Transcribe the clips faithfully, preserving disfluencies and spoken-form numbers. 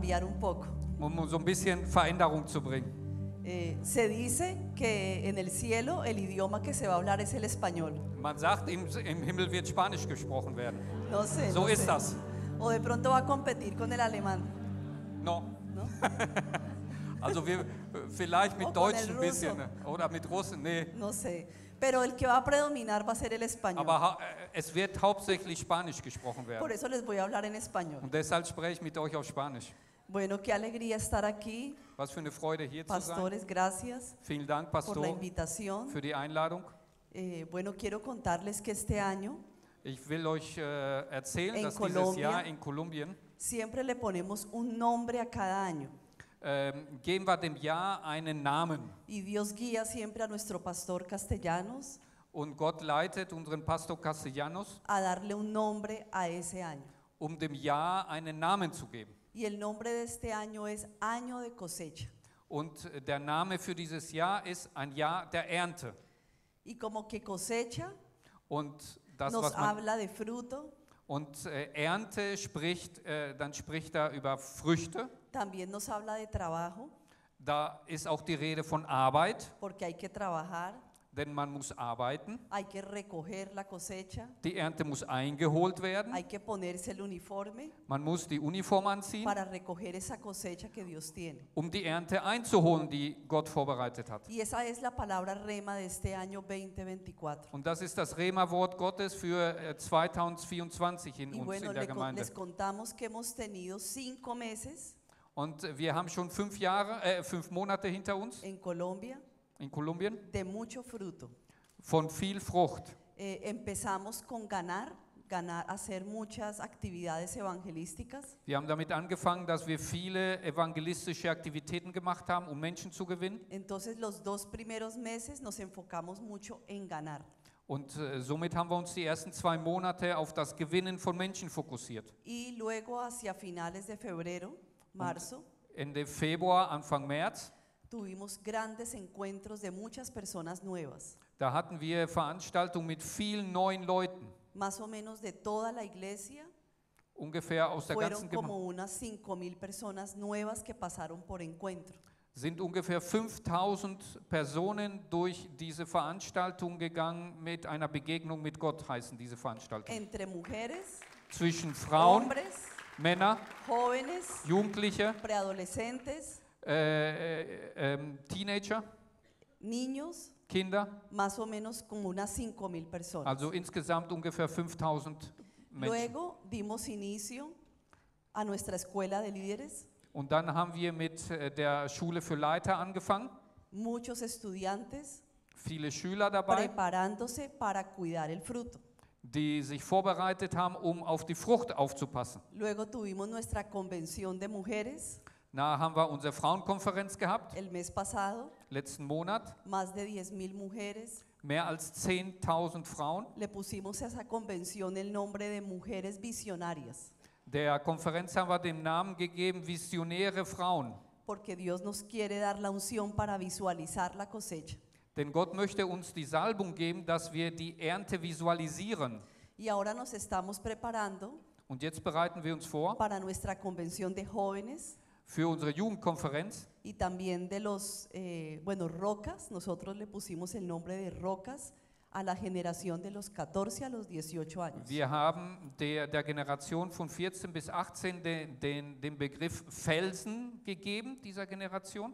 cambiar un poco. um so ein bisschen Veränderung zu bringen. Eh, se dice que en el cielo el idioma que se va a hablar es el español. Man sagt, im, im Himmel wird Spanisch gesprochen werden. No sé. So no ist sé. das. O de pronto va a competir con el alemán, No. ¿no? Also wir vielleicht mit O con Deutsch el ein bisschen Russo. oder mit Russen, nee. No sé. Pero el que va a predominar va a ser el español. Aber hau- äh, es wird hauptsächlich Spanisch gesprochen Por werden. eso les voy a hablar en español. Und deshalb spreche ich mit euch auf Spanisch. Bueno, qué alegría estar aquí. Was für eine Freude hier zu sein. Pastores, gracias Vielen Dank, por la Pastor, invitación. für die Einladung. Eh, bueno, quiero contarles que este año Ich will euch äh, erzählen, En dass dieses Colombia- Jahr in Kolumbien siempre le ponemos un nombre a cada año. ähm, geben wir dem Jahr einen Namen. Y Dios guía siempre a nuestro pastor Castellanos Und Gott leitet unseren Pastor Castellanos, a darle un nombre a ese año. um dem Jahr einen Namen zu geben. Y el nombre de este año es Año de Cosecha. Und äh, der Name für dieses Jahr ist ein Jahr der Ernte. Y como que cosecha Und das, nos was man habla de fruto, und äh, Ernte spricht, äh, dann spricht er über Früchte. también nos habla de trabajo, Da ist auch die Rede von Arbeit, porque hay que trabajar, denn man muss arbeiten. hay que recoger la cosecha, Die Ernte muss eingeholt werden. hay que ponerse el uniforme Man muss die Uniform anziehen, para recoger esa cosecha que Dios tiene. um die Ernte einzuholen, die Gott vorbereitet hat. Y esa es la palabra rema de este año veinte veinticuatro. Und das ist das Rema-Wort Gottes für äh, zweitausendvierundzwanzig in Y uns, bueno, in der le con- Gemeinde. les contamos que hemos tenido cinco meses Und äh, wir haben schon fünf Jahre, äh, fünf Monate hinter uns en Colombia in Kolumbien de mucho fruto. von viel Frucht. Eh, empezamos con ganar, ganar, hacer muchas actividades evangelísticas. Wir haben damit angefangen, dass wir viele evangelistische Aktivitäten gemacht haben, um Menschen zu gewinnen. Entonces los dos primeros meses nos enfocamos mucho en ganar. Und äh, somit haben wir uns die ersten zwei Monate auf das Gewinnen von Menschen fokussiert. Y luego hacia finales de febrero, marzo, Ende Februar, Anfang März, tuvimos grandes encuentros de muchas personas nuevas, da hatten wir Veranstaltungen mit vielen neuen Leuten, más o menos de toda la iglesia. ungefähr aus der Fueron ganzen como Gemeinde. unas cinco mil personas nuevas que pasaron por encuentro. Sind ungefähr fünftausend Personen durch diese Veranstaltung gegangen mit einer Begegnung mit Gott, heißen diese Veranstaltungen. Entre mujeres, Zwischen Frauen, hombres, Männer, jóvenes, Jugendliche, preadolescentes, äh, äh, ähm, Teenager, niños, Kinder, más o menos como unas cinco mil personas. also insgesamt ungefähr fünftausend Menschen. Luego dimos inicio a nuestra escuela de líderes, Und dann haben wir mit äh, der Schule für Leiter angefangen, muchos estudiantes viele Schüler dabei, preparándose para cuidar el fruto. die sich vorbereitet haben, um auf die Frucht aufzupassen. Luego tuvimos nuestra convención de mujeres Na, haben wir unsere Frauenkonferenz gehabt, el mes pasado, letzten Monat. más de diez mil mujeres. Mehr als zehntausend Frauen. Le pusimos a esa convención el nombre de Mujeres Visionarias, Der Konferenz haben wir den Namen gegeben, Visionäre Frauen. porque Dios nos quiere dar la unción para visualizar la cosecha. Denn Gott möchte uns die Salbung geben, dass wir die Ernte visualisieren. Y ahora nos estamos preparando Und jetzt bereiten wir uns vor para nuestra convención de jóvenes für unsere Jugendkonferenz. y también de los, eh, bueno, Rocas. Nosotros le pusimos el nombre de Rocas a la generación de los catorce a los dieciocho años. Wir haben der, der Generation von vierzehn bis achtzehn den, den, den Begriff Felsen gegeben, dieser Generation.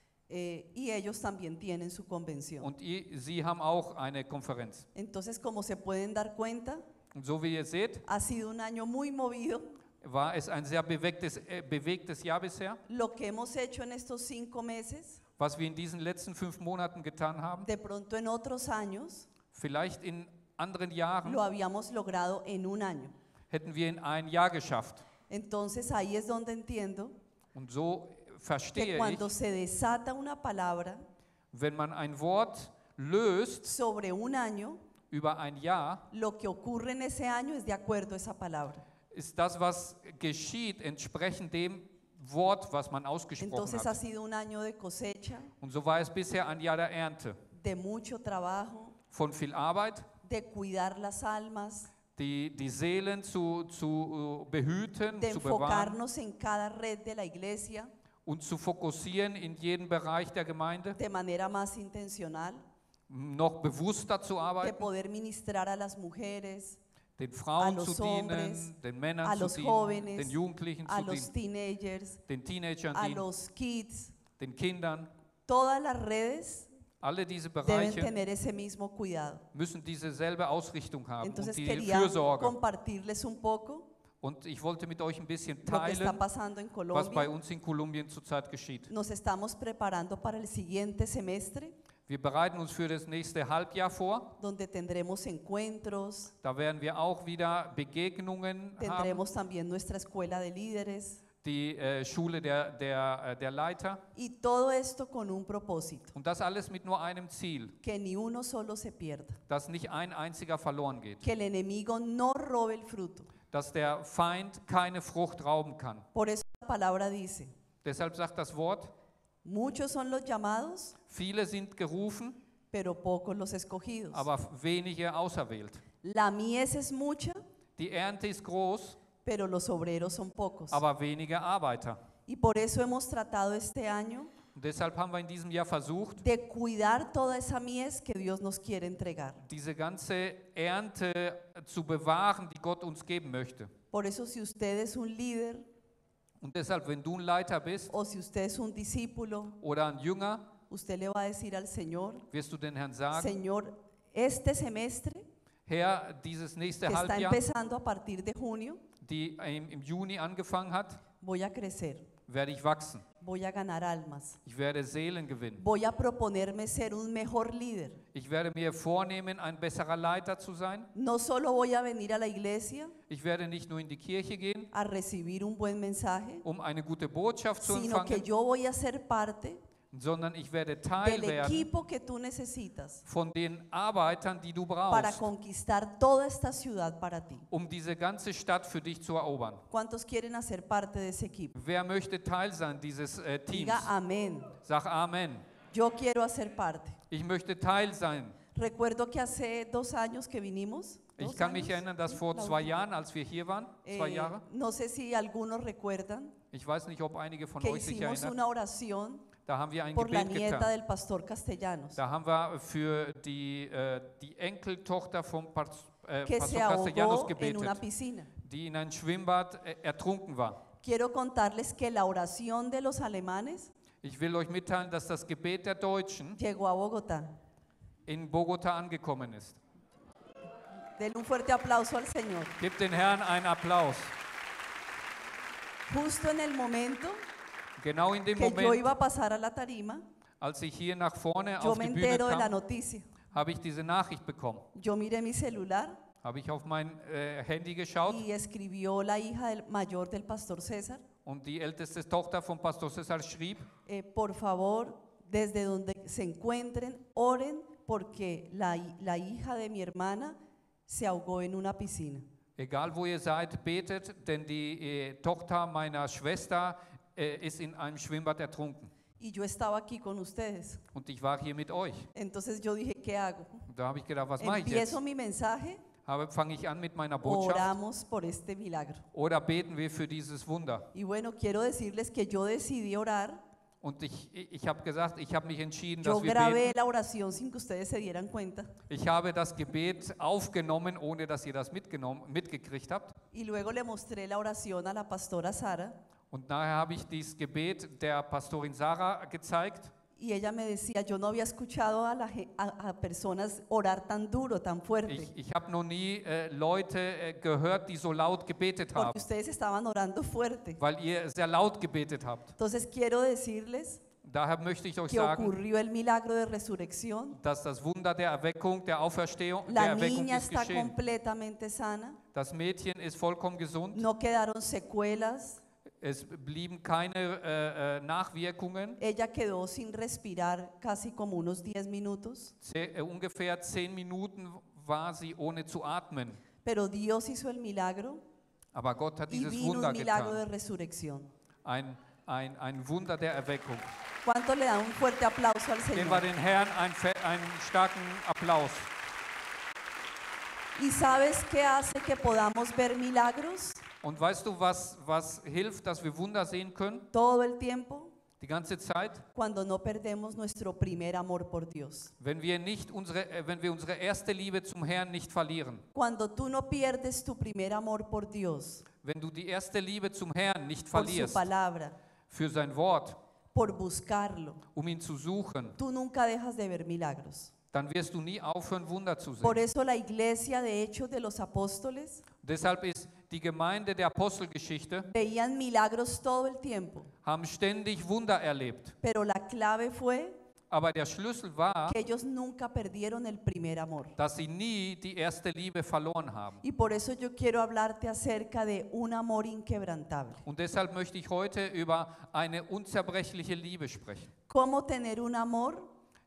Eh, y ellos también tienen su convención. Und i- sie haben auch eine Konferenz. Entonces, como se pueden dar cuenta, Und so wie ihr seht, ha sido un año muy movido. war es ein sehr bewegtes, äh, bewegtes Jahr bisher. Lo que hemos hecho en estos cinco meses, Was wir in diesen letzten fünf Monaten getan haben, de pronto en otros años, vielleicht in anderen Jahren lo habíamos logrado en un año. hätten wir in ein Jahr geschafft. Entonces ahí es donde entiendo Und so que verstehe ich, cuando se desata una palabra wenn man ein Wort löst sobre un año, über ein Jahr, lo que ocurre en ese año es de acuerdo a esa palabra. ist das, was geschieht, entsprechend dem Wort, was man ausgesprochen Entonces ha hat. sido un año de cosecha, Und so war es bisher ein Jahr der Ernte, de mucho trabajo, von viel Arbeit, de cuidar las almas, die, die Seelen zu, zu äh, behüten, de zu bewahren enfocarnos en cada red de la iglesia und zu fokussieren in jedem Bereich der Gemeinde, de manera más intencional, noch bewusster zu de arbeiten, poder ministrar a las mujeres, den a Frauen los zu hombres, dienen, den a Männern zu los dienen, jóvenes, den Jugendlichen a zu los dienen, teenagers, den Teenagern a dienen, los kids. den Kindern. Todas las redes Alle diese deben Bereiche tener ese mismo cuidado. müssen dieselbe Ausrichtung haben und Entonces die quería Fürsorge. compartirles un poco Und ich wollte mit euch ein bisschen lo que está teilen, pasando en was bei Colombia. uns in Kolumbien zurzeit geschieht. Nos estamos preparando para el siguiente semestre, Wir bereiten uns für das nächste Halbjahr vor. donde tendremos encuentros, Da werden wir auch wieder Begegnungen haben. tendremos también nuestra escuela de líderes Die äh, Schule der, der, äh, der Leiter. y todo esto con un propósito, Und das alles mit nur einem Ziel, que ni uno solo se pierda, dass nicht ein einziger verloren geht. que el enemigo no robe el fruto. Dass der Feind keine Frucht rauben kann. Por eso la palabra dice, Deshalb sagt das Wort, muchos son los llamados, viele sind gerufen, pero pocos los escogidos. aber wenige auserwählt. La mies es mucha, Die Ernte ist groß, pero los obreros son pocos. aber wenige Arbeiter. Y por eso hemos tratado este año Und deshalb haben wir in diesem Jahr versucht, de cuidar toda esa mies que Dios nos quiere entregar. diese ganze Ernte zu bewahren, die Gott uns geben möchte. Por eso si usted es un líder Und deshalb, wenn du ein Leiter bist o si usted es un discípulo, oder ein Jünger, usted le va a decir al Señor, wirst du den Herrn sagen, Señor, este semestre Herr, dieses nächste que está Halbjahr, empezando a partir de junio, die im, im Juni angefangen hat, voy a crecer, werde ich wachsen. voy a ganar almas, Ich werde Seelen gewinnen. voy a proponerme ser un mejor líder. Ich werde mir vornehmen, ein besserer Leiter zu sein. No solo voy a venir a la iglesia Ich werde nicht nur in die Kirche gehen, a recibir un buen mensaje, um eine gute Botschaft zu sino que empfangen, yo voy a ser parte sondern ich werde Teil del werden equipo que tú necesitas von den Arbeitern, die du para brauchst, conquistar toda esta ciudad para ti. um diese ganze Stadt für dich zu erobern. ¿Cuántos quieren hacer parte de ese equipo? Wer möchte Teil sein dieses äh, Teams? Diga amén. Sag Amen. Yo quiero hacer parte. Ich möchte Teil sein. Recuerdo que hace dos años que vinimos. Ich dos kann mich años, erinnern, dass sí, vor la zwei última. Jahren, als wir hier waren, zwei Eh, Jahre, no sé si algunos recuerdan ich weiß nicht, ob einige von que euch sich hicimos erinnern, una oración da haben wir ein por la Gebet nieta getan. del pastor Castellanos, Da haben wir für die, äh, die Enkeltochter vom Pas- äh, que Pastor se Castellanos ahogó en una gebetet, piscina. die in ein Schwimmbad äh, ertrunken war. Quiero contarles que la oración de los alemanes Ich will euch mitteilen, dass das Gebet der Deutschen llegó a Bogotá. in Bogota angekommen ist. Denle un fuerte aplauso al Señor. Gebt den Herrn einen Applaus. Justo en el momento Genau in dem que yo Moment, iba a pasar a la tarima, als ich hier nach vorne yo auf me die Bühne entero de la kam, noticia. habe ich diese Nachricht bekommen. Yo miré mi celular Habe ich auf mein äh, Handy geschaut y escribió la hija del mayor del pastor César, und die älteste Tochter von Pastor Cesar schrieb, eh, por favor, desde donde se encuentren, oren porque la, hi- la hija de mi hermana se ahogó en una piscina. egal wo ihr seid, betet, denn die äh, Tochter meiner Schwester äh, ist in einem Schwimmbad ertrunken. Y yo estaba aquí con ustedes. Und ich war hier mit euch. Entonces yo dije, ¿qué hago? Und da habe ich gedacht, was mache ich jetzt? Empiezo mi mensaje, Habe, fange ich an mit meiner o Botschaft oramos por este milagro. oder beten wir für dieses Wunder? Y bueno, quiero decirles que yo decidí orar. Und ich, ich habe gesagt, ich habe mich entschieden, Yo dass wir grabé beten. la oración sin que ustedes se dieran cuenta. Ich habe das Gebet aufgenommen, ohne dass ihr das mitgenommen, mitgekriegt habt. Y luego le mostré la oración a la pastora Sara. Und nachher habe ich dieses Gebet der Pastorin Sarah gezeigt. Y ella me decía, yo no había escuchado a, la ge- a- a personas orar tan duro, tan fuerte. Ich, ich habe noch nie äh, Leute äh, gehört, die so laut gebetet haben, Porque ustedes estaban orando fuerte. weil ihr sehr laut gebetet habt. Entonces quiero decirles Daher möchte ich euch que sagen, ocurrió el milagro de resurrección. dass das Wunder der Erweckung, der Auferstehung, der La Erweckung niña ist está geschehen. completamente sana. Das Mädchen ist vollkommen gesund. No quedaron secuelas. Es blieben keine äh, äh, Nachwirkungen. Ella quedó sin respirar casi como unos diez minutos. Ze- äh, ungefähr zehn Minuten war sie ohne zu atmen. Pero Dios hizo el milagro Aber Gott hat y dieses vino Wunder un milagro de getan. resurrección. Ein, ein, ein Wunder der Erweckung. ¿Cuánto le dan un fuerte aplauso al Geben wir Señor? den Herrn einen, fe- einen starken Applaus. ¿Y sabes qué hace que podamos ver milagros Und weißt du, was, was hilft, dass wir Wunder sehen können? todo el tiempo? Die ganze Zeit? Cuando no perdemos nuestro primer amor por Dios. Wenn wir, nicht unsere, äh, wenn wir unsere erste Liebe zum Herrn nicht verlieren. Cuando tú no pierdes tu primer amor por Dios, Wenn du die erste Liebe zum Herrn nicht por su verlierst, palabra, für sein Wort, por buscarlo, um ihn zu suchen, tú nunca dejas de ver milagros. dann wirst du nie aufhören, Wunder zu Por sehen. eso la iglesia de Hechos de los Apóstoles Deshalb ist die Gemeinde der Apostelgeschichte, veían milagros todo el tiempo, haben ständig Wunder erlebt. pero la clave fue Aber der Schlüssel war, que ellos nunca perdieron el primer amor. dass sie nie die erste Liebe verloren haben. Y por eso yo quiero hablarte acerca de un amor inquebrantable. Und deshalb möchte ich heute über eine unzerbrechliche Liebe sprechen. ¿Cómo tener un amor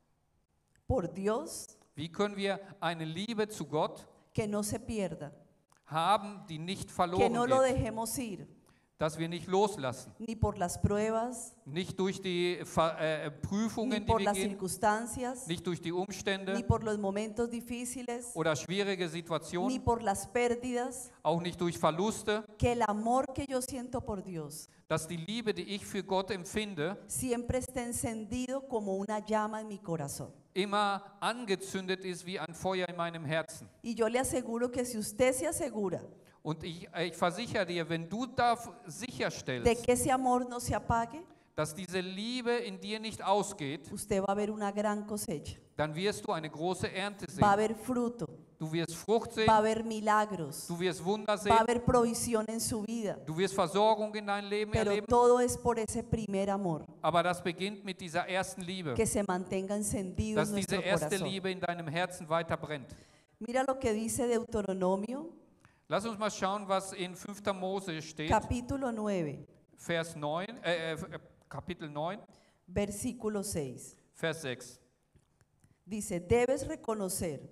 por Dios Wie können wir eine Liebe zu Gott que no se pierda, haben, die nicht que verloren no lo geht, dejemos ir, dass wir nicht loslassen, ni por las pruebas, nicht durch die Ver äh, ni Prüfungen, die por wir las gehen, circunstancias, nicht durch die ni Umstände por los momentos difíciles, oder schwierige ni Situationen, por las pérdidas, auch nicht durch Verluste, que el amor que yo siento por Dios dass die Liebe, die ich für Gott empfinde, siempre esté encendido como una llama en mi corazón. immer angezündet ist wie ein Feuer in meinem Herzen. Y yo le aseguro que si usted se asegura Und ich, ich versichere dir, wenn du da de sicherstellst, que ese amor no se apague, dass diese Liebe in dir nicht ausgeht, usted va a ver una gran cosecha, dann wirst du eine große Ernte va a sehen. haber fruto, Du wirst Frucht sehen, va a haber milagros, du wirst Wunder va a sehen, haber provisión en su vida, du wirst Versorgung in dein Leben pero erleben. todo es por ese primer amor, Aber das beginnt mit dieser ersten Liebe, que se mantenga encendido dass en diese nuestro erste corazón. Liebe in deinem Herzen weiter brennt. Mira lo que dice Deuteronomio, Lass uns mal schauen, was in fünfter Mose steht, capítulo nueve, Vers neun, äh, äh, Kapitel neun, versículo seis. Vers sechs. Dice, debes reconocer,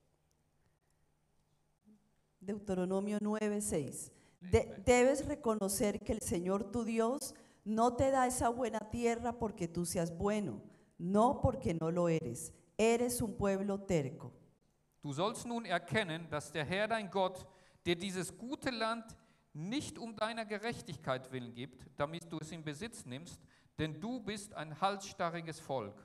Deuteronomio nueve, seis, de- debes reconocer que el Señor tu Dios no te da esa buena tierra porque tú seas bueno, no porque no lo eres. Eres un pueblo terco. Du sollst nun erkennen, dass der Herr dein Gott dir dieses gute Land nicht um deiner Gerechtigkeit willen gibt, damit du es in Besitz nimmst, denn du bist ein halsstarriges Volk.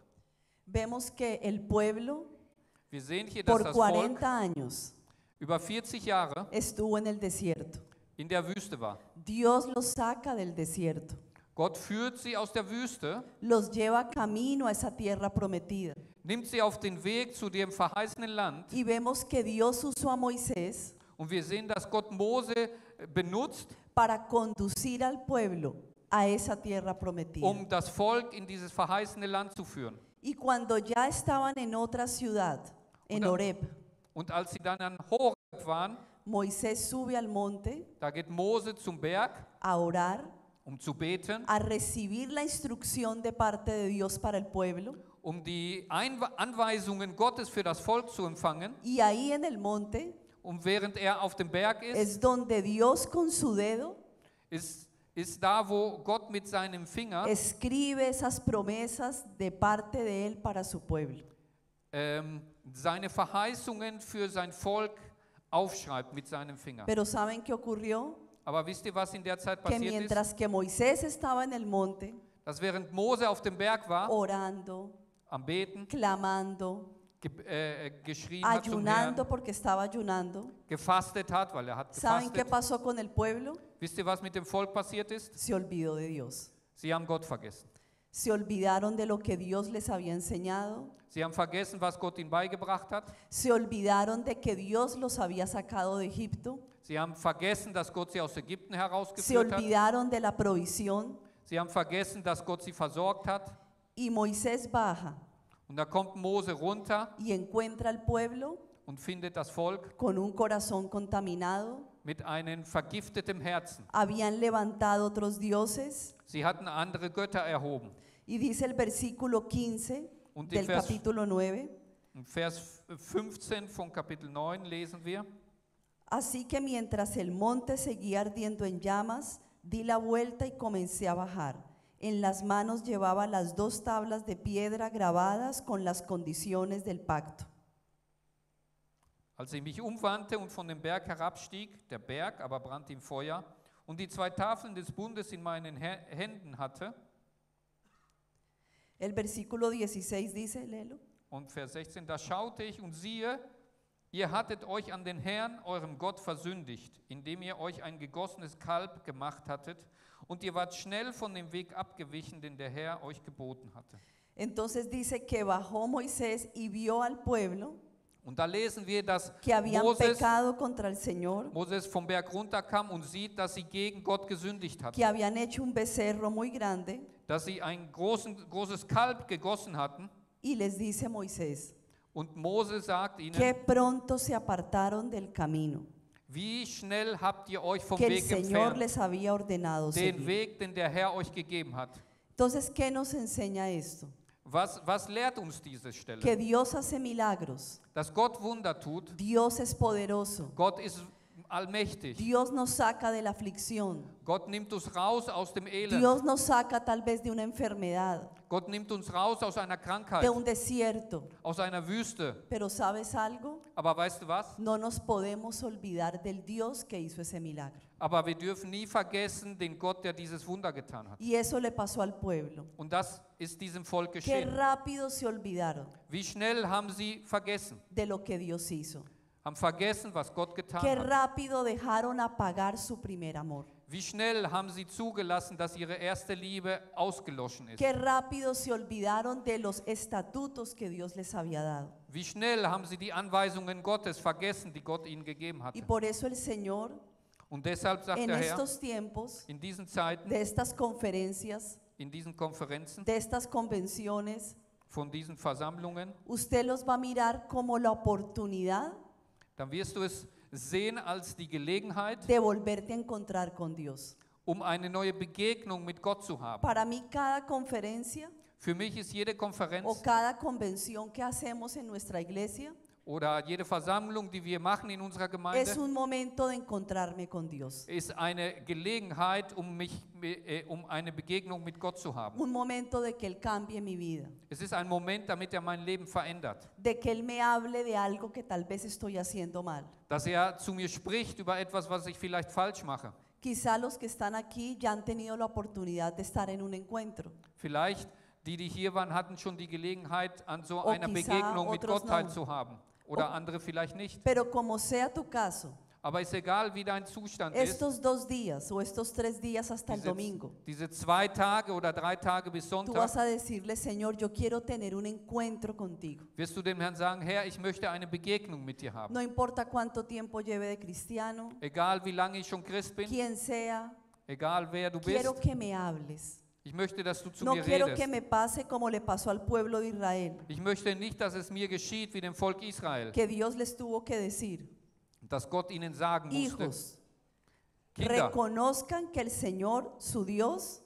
Vemos que el pueblo Wir sehen hier, dass por das Volk cuarenta años über vierzig Jahre estuvo en el desierto. in der Wüste war. Dios los saca del desierto, Gott führt sie aus der Wüste, los lleva camino a esa tierra prometida. nimmt sie auf den Weg zu dem verheißenen Land Y vemos que Dios usó a Moisés und wir sehen, dass Gott Mose äh, benutzt, para conducir al pueblo a esa tierra prometida. um das Volk in dieses verheißene Land zu führen. Y cuando ya estaban en otra ciudad, en Una- Horeb, Und als sie dann an Horeb waren, Moisés sube al monte da geht Mose zum Berg, a orar, um zu beten, a recibir la instrucción de parte de Dios para el pueblo. um die Einwe- Anweisungen Gottes für das Volk zu empfangen. Y ahí en el monte Und während er auf dem Berg ist, es donde Dios con su dedo ist, ist da, wo Gott mit seinem Finger escribe esas promesas de parte de Él para su pueblo. ähm, seine Verheißungen für sein Volk aufschreibt mit seinem Finger. Pero ¿saben qué ocurrió? Aber wisst ihr, was in der Zeit Que passiert ist? mientras que Moisés estaba en el monte, Dass während Mose auf dem Berg war, orando, am Beten, clamando, ge äh, geschrien hat zum ayunando Herrn, porque estaba ayunando, gefastet hat, weil er hat ¿saben qué gefastet. pasó con el pueblo? Wisst ihr, was mit dem Volk passiert ist? Se olvidó de Dios. Sie haben Gott vergessen. Se olvidaron de lo que Dios les había enseñado. Sie haben vergessen, was Gott ihnen beigebracht hat. Se olvidaron de que Dios los había sacado de Egipto. Sie haben vergessen, dass Gott sie aus Ägypten Se herausgeführt hat. olvidaron de la provisión. Sie haben vergessen, dass Gott sie versorgt hat. Y Moisés baja Und da kommt Mose runter y encuentra al pueblo und findet das Volk con un corazón contaminado. mit einem vergifteten Herzen. Habían levantado otros dioses. Sie hatten andere Götter erhoben. Y dice el versículo quince Und im del Vers, capítulo nueve. im Vers fünfzehn von Kapitel neun lesen wir: Así que mientras el monte seguía ardiendo en llamas, di la vuelta y comencé a bajar. En las manos llevaba las dos tablas de piedra grabadas con las condiciones del pacto. Als ich mich umwandte und von dem Berg herabstieg, der Berg aber brannte im Feuer, und die zwei Tafeln des Bundes in meinen Hä- Händen hatte, El versículo dieciséis dice, léelo. und Vers sechzehn, da schaute ich und siehe, ihr hattet euch an den Herrn, eurem Gott, versündigt, indem ihr euch ein gegossenes Kalb gemacht hattet, und ihr wart schnell von dem Weg abgewichen, den der Herr euch geboten hatte. Entonces dice que bajó Moisés y vio al pueblo Und da lesen wir, dass que habían Moses, pecado contra el Señor, Moses vom Berg runterkam und sieht, dass sie gegen Gott gesündigt hatten, que habían hecho un becerro muy grande, dass sie ein großen, großes Kalb gegossen hatten. y les dice Moisés, Und Mose sagt que ihnen, pronto se apartaron del camino wie schnell habt ihr euch vom que el Weg Señor entfernt, les había ordenado den seguir. Weg, den der Herr euch gegeben hat. Entonces, ¿qué nos enseña esto? Was, was lehrt uns diese Stelle? Que Dios hace milagros, Dass Gott Wunder tut, Dios es poderoso, Gott ist allmächtig, Dios nos saca de la aflicción, Gott nimmt uns raus aus dem Elend, Dios nos saca tal vez de una enfermedad, Gott nimmt uns raus aus einer Krankheit, de un desierto, aus einer Wüste. pero ¿sabes algo? Aber weißt du was? No nos podemos olvidar del Dios que hizo ese milagro. Aber wir dürfen nie vergessen den Gott, der dieses Wunder getan hat. Y eso le pasó al pueblo. Und das ist diesem Volk Qué geschehen. rápido se olvidaron Wie schnell haben sie vergessen? de lo que Dios hizo. Haben vergessen, was Gott getan Qué hat. rápido dejaron apagar su primer amor. Wie schnell haben sie zugelassen, dass ihre erste Liebe ausgeloschen ist? Qué rápido se olvidaron de los estatutos que Dios les había dado. Wie schnell haben sie die Anweisungen Gottes vergessen, die Gott ihnen gegeben Y hatte? por eso el Señor, Und deshalb sagt en der Herr, estos tiempos, in diesen Zeiten, de estas conferencias, in diesen Konferenzen, de estas convenciones, von diesen Versammlungen, usted los va a mirar como la oportunidad dann wirst du es sehen als die Gelegenheit, de volverte a encontrar con Dios. um eine neue Begegnung mit Gott zu haben. Para mí cada conferencia Für mich ist jede o Konferenz cada convención que hacemos en nuestra iglesia oder jede Versammlung, die wir machen in unserer es Gemeinde, un momento de encontrarme con Dios. ist eine Gelegenheit, um, mich, äh, um eine Begegnung mit Gott zu haben. Un momento de que Él cambie mi vida, Es ist ein Moment, damit er mein Leben verändert. de que Él me hable de algo que tal vez estoy haciendo mal. Dass er zu mir spricht über etwas, was ich vielleicht falsch mache. Quizá los que están aquí ya han tenido la oportunidad de estar en un encuentro. Vielleicht die, die hier waren, hatten schon die Gelegenheit, an so O einer quizá Begegnung mit otros Gott no. teilzuhaben. Oder O- andere vielleicht nicht. Pero como sea tu caso, Aber ist egal, wie dein Zustand ist. estos dos días o estos tres días hasta el Diese, domingo, diese zwei Tage oder drei Tage bis tú Sonntag, vas a decirle, Señor, yo quiero tener un encuentro contigo. wirst du dem Herrn sagen, Herr, ich möchte eine Begegnung mit dir haben. No importa cuánto tiempo lleve de cristiano, Egal, wie lange ich schon Christ bin, quién sea, egal, wer du quiero bist, que me hables. ich möchte, dass du zu No mir quiero que redest. me pase como le pasó al pueblo de Israel, Ich möchte nicht, dass es mir geschieht wie dem Volk Israel, que Dios les tuvo que decir, dass Gott ihnen sagen musste, hijos, Kinder, reconozcan que el Señor, su Dios,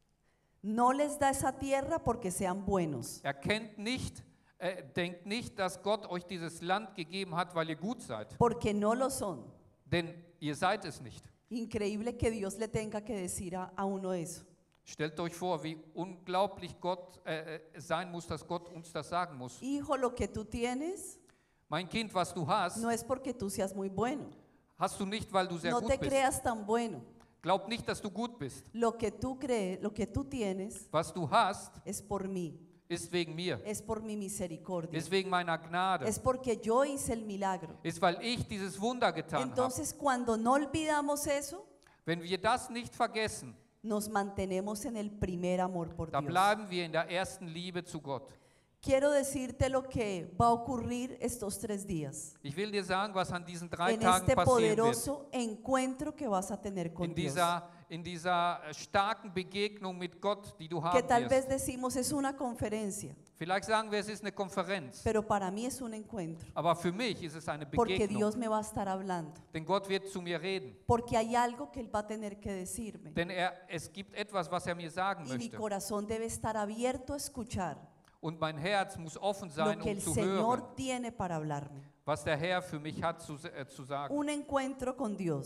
no les da esa tierra porque sean buenos, erkennt nicht, äh, denkt nicht, dass Gott euch dieses Land gegeben hat, weil ihr gut seid. porque no lo son. Denn ihr seid es nicht. Increíble que Dios le tenga que decir a, a uno eso. Stellt euch vor, wie unglaublich Gott äh, äh, sein muss, dass Gott uns das sagen muss. Hijo, lo que tú tienes Mein Kind, was du hast, no es porque tú seas muy bueno. hast du nicht, weil du sehr No gut te bist. creas tan bueno. Glaub nicht, dass du gut bist. Lo que tú crees, lo que tú tienes Was du hast, es por mí, ist wegen mir. es por mi misericordia. Ist wegen meiner Gnade. Es porque yo hice el milagro. Ist, weil ich dieses Wunder getan habe. Entonces, cuando no olvidamos eso, Wenn wir das nicht vergessen, nos mantenemos en el primer amor por da Dios. bleiben wir in der ersten Liebe zu Gott. Quiero decirte lo que va a ocurrir estos tres días, Ich will dir sagen, was an diesen drei en Tagen este passieren wird. poderoso encuentro que vas a tener con In Dios. dieser, in dieser äh, starken Begegnung mit Gott, die du Que haben tal vez wirst. decimos es una conferencia, Vielleicht sagen wir, es ist eine Konferenz. pero para mí es un encuentro, Aber für mich ist es eine porque Begegnung. Dios me va a estar hablando, Denn Gott wird zu mir reden. porque hay algo que Él va a tener que decirme. Denn er, es gibt etwas, was er mir sagen Y mi möchte. corazón debe estar abierto a escuchar Und mein Herz muss offen sein, lo que um el zu hören, Señor tiene para hablarme. was der Herr für mich hat zu, äh, zu sagen. Un encuentro con Dios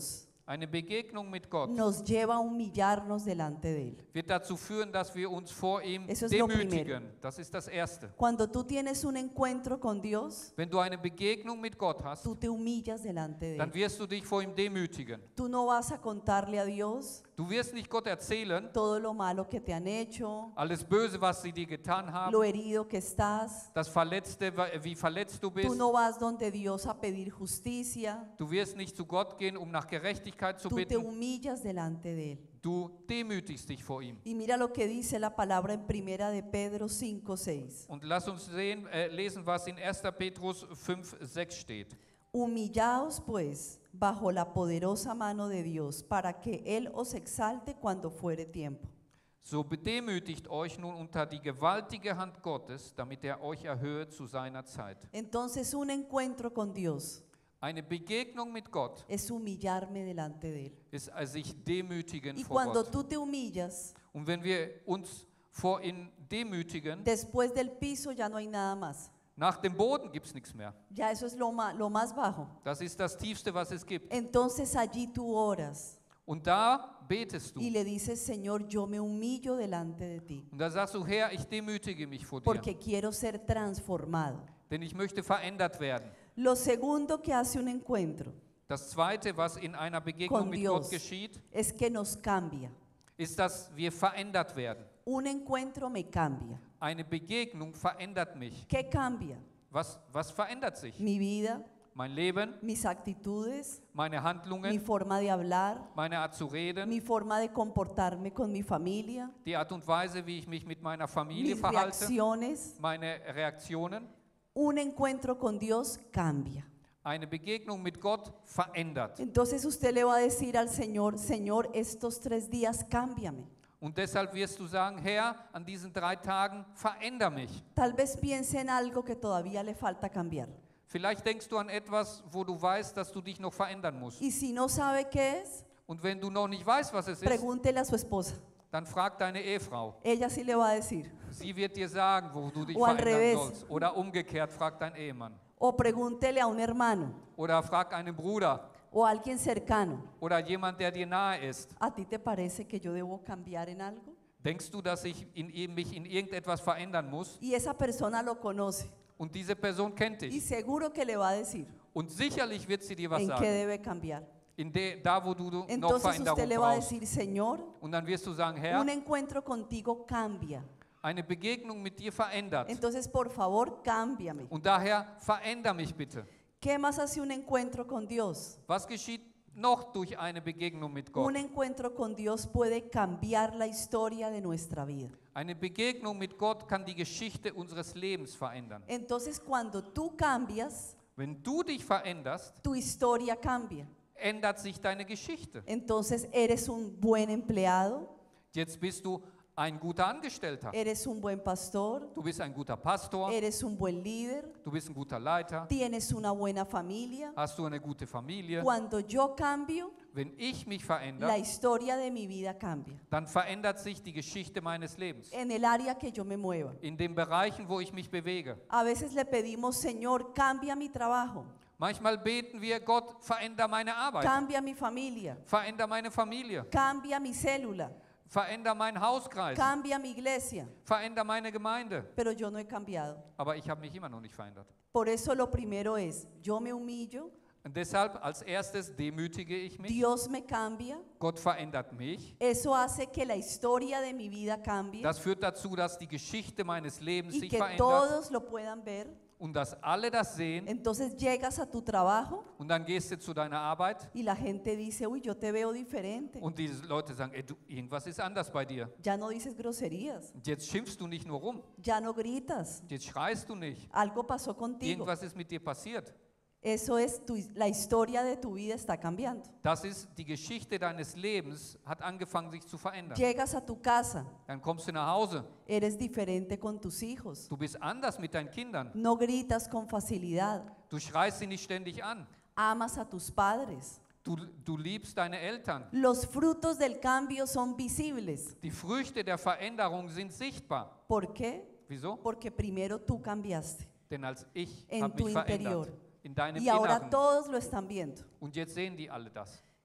Eine Begegnung mit Gott nos lleva a humillarnos delante de Él. wird dazu führen, dass wir uns vor ihm Eso es lo demütigen. Das ist das Erste. Cuando tú tienes un encuentro con Dios, Wenn du eine Begegnung mit Gott hast, tú te humillas delante de dann Él. wirst du dich vor ihm demütigen. Tú no vas a contarle a Dios Du wirst nicht Gott erzählen, todo lo malo que te han hecho, alles Böse, was sie dir getan haben, lo herido que estás. das Verletzte, wie verletzt du Tú bist. no vas donde Dios a pedir justicia. Du wirst nicht zu Gott gehen, um nach Gerechtigkeit zu Tú te bitten. humillas delante de Él. Du demütigst dich vor ihm. Y mira lo que dice la palabra en Primera de Pedro cinco seis. Und lass uns sehen, äh, lesen, was in erster Petrus fünf sechs steht. Humillaos pues bajo la poderosa mano de Dios, para que Él os exalte cuando fuere tiempo. So bedemütigt euch nun unter die gewaltige Hand Gottes, damit er euch erhöhe zu seiner Zeit. Entonces un encuentro con Dios Eine Begegnung mit Gott es humillarme delante de Él. ist also sich demütigen Y vor cuando Gott. tú te humillas, Und wenn wir uns vor ihn demütigen, después del piso ya no hay nada más. nach dem Boden gibt es nichts mehr. Ya eso es lo más, lo más bajo. Das ist das Tiefste, was es gibt. Entonces allí tú oras Und da betest y du. le dices, Señor, yo me humillo delante de ti, Und da sagst du, Herr, ich demütige mich vor dir, porque quiero ser transformado. denn ich möchte verändert werden. Lo segundo que hace un encuentro Das Zweite, was in einer Begegnung con mit Dios Gott geschieht, es que nos cambia. ist, dass wir verändert werden. Un encuentro me cambia. Eine Begegnung verändert mich. ¿Qué cambia? Was, was verändert sich? Mi vida, Mein Leben, mis actitudes, meine mi Handlungen, forma de hablar, meine Art zu reden, mi forma de comportarme con mi familia, die Art und Weise, wie ich mich mit meiner Familie mis verhalte, reacciones. meine Reaktionen. Un encuentro con Dios cambia. Eine Begegnung mit Gott verändert. Entonces usted le va a decir al Señor, Señor, estos tres días cámbiame. Und deshalb wirst du sagen, Herr, an diesen drei Tagen veränder mich. Tal vez piense en algo que todavía le falta cambiar. Vielleicht denkst du an etwas, wo du weißt, dass du dich noch verändern musst. Y si no sabe qué es, Und wenn du noch nicht weißt, was es ist, pregúntele a su esposa. dann frag deine Ehefrau. Ella sí le va a decir. Sie wird dir sagen, wo du dich O al verändern revés. sollst. Oder umgekehrt, frag dein Ehemann. O pregúntele a un hermano Oder frag einen Bruder. o a alguien cercano. Oder jemand, der dir nahe ist. ¿A ti te parece que yo debo cambiar en algo? Denkst du, dass ich in, ihm- mich in irgendetwas verändern muss? Y esa persona lo conoce Und diese Person kennt y dich. seguro que le va a decir Und sicherlich wird sie dir was en qué sagen. debe cambiar. In de, da, wo du du noch Entonces Veränderung usted le va a brauchst. decir, Señor, Und dann wirst du sagen, Herr, un encuentro contigo cambia. eine Begegnung mit dir verändert. Entonces, por favor, cámbiame. Und daher veränder mich bitte. ¿Qué más hace un encuentro con Dios? Was geschieht noch durch eine Begegnung mit Gott? Un encuentro con Dios puede cambiar la historia de nuestra vida. Eine Begegnung mit Gott kann die Geschichte unseres Lebens verändern. Entonces, cuando tú cambias, Wenn du dich veränderst, tu historia cambia. ändert sich deine Geschichte. Entonces, eres un buen empleado, Jetzt bist du ein guter Angestellter. eres un buen pastor, Du bist ein guter Pastor. eres un buen líder, Du bist ein guter Leiter. tienes una buena familia. Hast du eine gute Familie. Cuando yo cambio, Wenn ich mich la verändere, historia de mi vida cambia. dann verändert sich die Geschichte meines Lebens. En el área que yo me mueva. In den Bereichen, wo ich mich bewege. A veces le pedimos, Señor, cambia mi trabajo, Manchmal beten wir, Gott, veränder meine Arbeit. cambia mi familia, Veränder meine Familie. cambia mi célula, Veränder meinen Hauskreis. cambia mi iglesia. Veränder meine Gemeinde. Pero yo no he cambiado. Aber ich habe mich immer noch nicht verändert. Por eso lo primero es, yo me humillo, Und deshalb als erstes demütige ich mich. Dios me cambia. Gott verändert mich. Eso hace que la historia de mi vida cambie Das führt dazu, dass die Geschichte meines Lebens y sich que verändert todos lo puedan ver. und dass alle das sehen. Entonces llegas a tu trabajo Und dann gehst du zu deiner Arbeit y la gente dice, uy, yo te veo diferente. und diese Leute sagen, ey, du, irgendwas ist anders bei dir. Ya no dices groserías, Und jetzt schimpfst du nicht nur rum, ya no gritas, jetzt schreist du nicht. algo pasó contigo. Irgendwas ist mit dir passiert. Eso es, tu- la historia de tu vida está cambiando. Das ist die Geschichte deines Lebens, hat angefangen sich zu verändern. Llegas a tu casa, Dann kommst du nach Hause, eres diferente con tus hijos. du bist anders mit deinen Kindern. No gritas con facilidad, Du schreist sie nicht ständig an. amas a tus padres. Du, du liebst deine Eltern. Los frutos del cambio son visibles. Die Früchte der Veränderung sind sichtbar. ¿Por qué? Wieso? Porque primero tú cambiaste Denn als ich en habe tu mich interior verändert, in deinem y ahora Inneren. todos lo están viendo. Und jetzt sehen die alle das.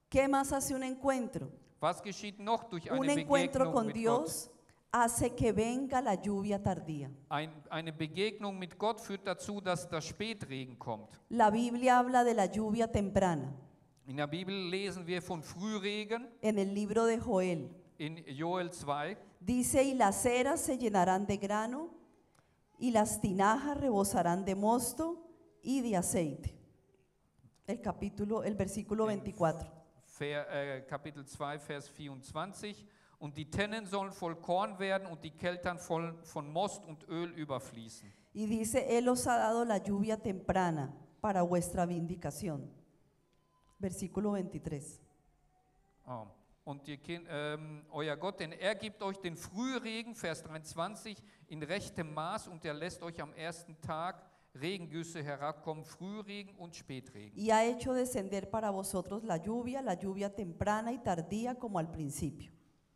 ¿Qué más hace un encuentro? Was geschieht noch durch Un eine encuentro Begegnung con mit Gott? Dios hace que venga la lluvia tardía. Ein, eine Begegnung mit Gott führt dazu, dass der Spätregen kommt. La Biblia habla de la lluvia temprana. In der Bibel lesen wir von Frühregen En el libro de Joel in Joel zwei. dice, y las eras se llenarán de grano, y las tinajas rebosarán de mosto y de aceite. El capítulo, el versículo veinticuatro. Ver, äh, Kapitel zwei, Vers vierundzwanzig. Und die Tennen sollen voll Korn werden und die Keltern voll von Most und Öl überfließen. Y dice, Él os ha dado la lluvia temprana para vuestra vindicación. Versículo veintitrés. Oh. Und ihr Kind, ähm, euer Gott, denn er gibt euch den Frühregen, Vers dreiundzwanzig, in rechtem Maß und er lässt euch am ersten Tag Regengüsse herabkommen, Frühregen und Spätregen. Y ha hecho descender para vosotros la lluvia, la lluvia temprana y tardía como al principio.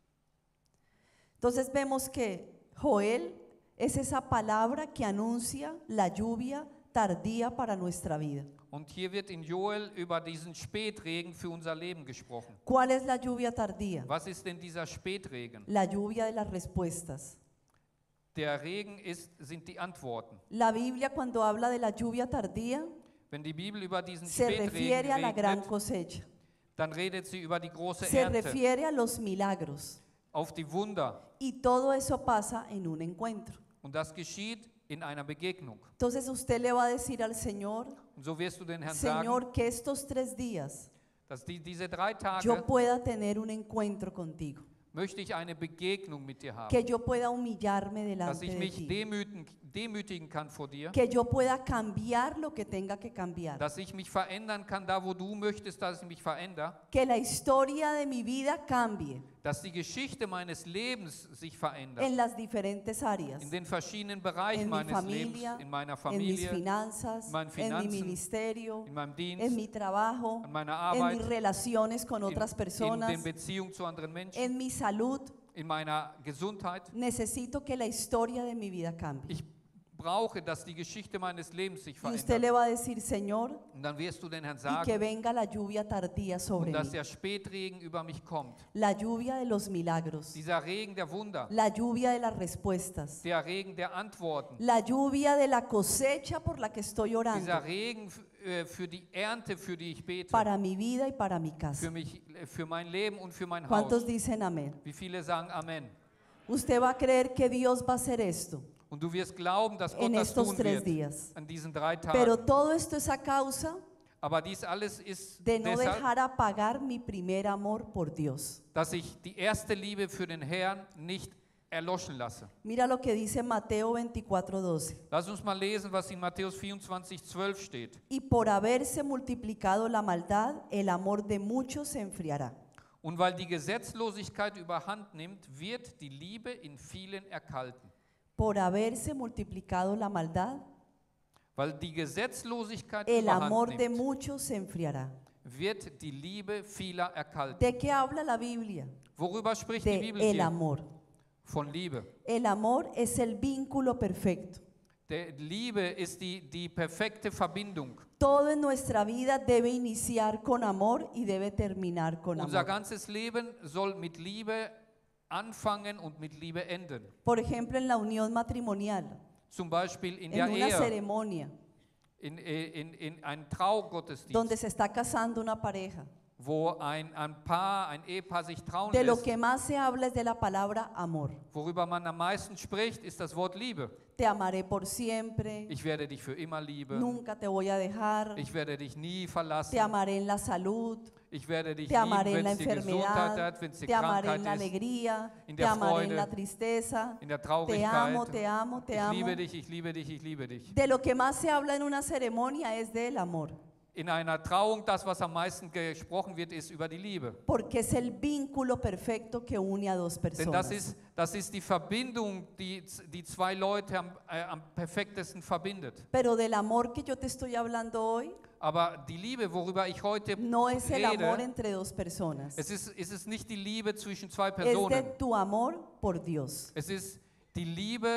Entonces vemos que Joel es esa palabra que anuncia la lluvia tardía para nuestra vida. Und hier wird in Joel über diesen Spätregen für unser Leben gesprochen. ¿Cuál es la lluvia tardía? Was ist denn dieser Spätregen? La lluvia de las respuestas. Der Regen ist, sind die Antworten. La Biblia cuando habla de la lluvia tardía Wenn die Bibel über diesen se Spätregen refiere a la gran regnet, cosecha, dann redet sie über die große se Ernte, refiere a los milagros auf die Wunder. y todo eso pasa en un encuentro. Und das geschieht in einer Begegnung. Entonces usted le va a decir al Señor, Und so wirst du den Herrn sagen, Señor, que estos tres días dass die, diese drei Tage yo pueda tener un encuentro contigo, möchte ich eine Begegnung mit dir haben. que yo pueda humillarme Dass delante ich de mich ti, demütigen, demütigen kann vor dir. que yo pueda cambiar lo que tenga que cambiar, Dass ich mich verändern kann, da wo du möchtest, dass ich mich verändere. que la historia de mi vida cambie Dass die Geschichte meines Lebens sich verändert. en las diferentes áreas, In den verschiedenen Bereichen en mi meines familia, Lebens. In meiner en mis Familie, finanzas, meinen en mi Finanzen, ministerio, in meinem en Dienst, mi trabajo, an meiner en Arbeit, mis relaciones con in, otras in personas, den Beziehungen zu anderen Menschen, en mi salud. in meiner Gesundheit. Necesito que la historia de mi vida cambie. Ich brauche, dass die Geschichte meines Lebens sich Y usted verändert. le va a decir, Señor, Und dann wirst du den Herrn y que sagen, venga la lluvia tardía sobre und dass mí, der Spätregen über mich kommt. la lluvia de los milagros, Dieser Regen der Wunder, la lluvia de las respuestas, der Regen der Antworten, la lluvia de la cosecha por la que estoy orando dieser Regen f- äh, für die Ernte, für die ich bete, para mi vida y para mi für casa. mich, äh, für mein Leben und für mein ¿Cuántos Haus. dicen amén? Wie viele sagen Amen? Usted va a creer que Dios va a hacer esto Und du wirst glauben, dass Gott en das estos tun tres wird días. an diesen drei Pero Tagen. todo esto es a causa Aber dies alles ist de no deshalb, dejar apagar mi primer amor por Dios. dass ich die erste Liebe für den Herrn nicht erloschen lasse. Mira lo que dice Mateo veinticuatro doce. Lass uns mal lesen, was in Matthäus vierundzwanzig, zwölf steht. Y por haberse multiplicado la maldad, el amor de muchos se enfriará. Und weil die Gesetzlosigkeit überhand nimmt, wird die Liebe in vielen erkalten. Por haberse multiplicado la maldad, Weil die Gesetzlosigkeit el amor überhand de nimmt, muchos se enfriará. wird die Liebe vieler erkalten. ¿De qué habla la Biblia? Worüber spricht die De Bibel el hier? amor. Von Liebe. El amor es el vínculo perfecto. Der Liebe ist die, die perfekte Verbindung. Todo en nuestra vida debe iniciar con amor y debe terminar con Unser amor. ganzes Leben soll mit Liebe anfangen und mit Liebe enden. Por ejemplo, en la unión matrimonial, Zum Beispiel in en der una Ehe, ceremonia in, in, in einem Traugottesdienst, donde se está casando una pareja. wo ein, ein Paar, ein Ehepaar sich trauen De lo lässt. que más se habla es de la palabra amor. Worüber man am meisten spricht, ist das Wort Liebe. Te amaré por siempre, Ich werde dich für immer lieben. nunca te voy a dejar, Ich werde dich nie verlassen. te amaré en la salud, Ich werde dich te lieben, amaré en wenn la es dir Gesundheit enfermedad, hat, wenn es dir te amaré en la Krankheit ist, alegría, in te der amaré en Freude, la tristeza, in der te Traurigkeit. amo, te amo, te Ich amo. liebe dich, ich liebe dich, ich liebe dich. De lo que más se habla en una ceremonia es del amor, In einer Trauung, das, was am meisten gesprochen wird, ist über die Liebe. porque es el vínculo perfecto que une a dos Denn das personas. ist, das ist die Verbindung, die die zwei Leute am, äh, am perfektesten verbindet. Pero del amor que yo te estoy hablando hoy, Aber die Liebe, worüber ich heute no es el amor rede, entre dos personas, es ist, es ist nicht die Liebe zwischen zwei es de Personen. tu amor por Dios. Es ist die Liebe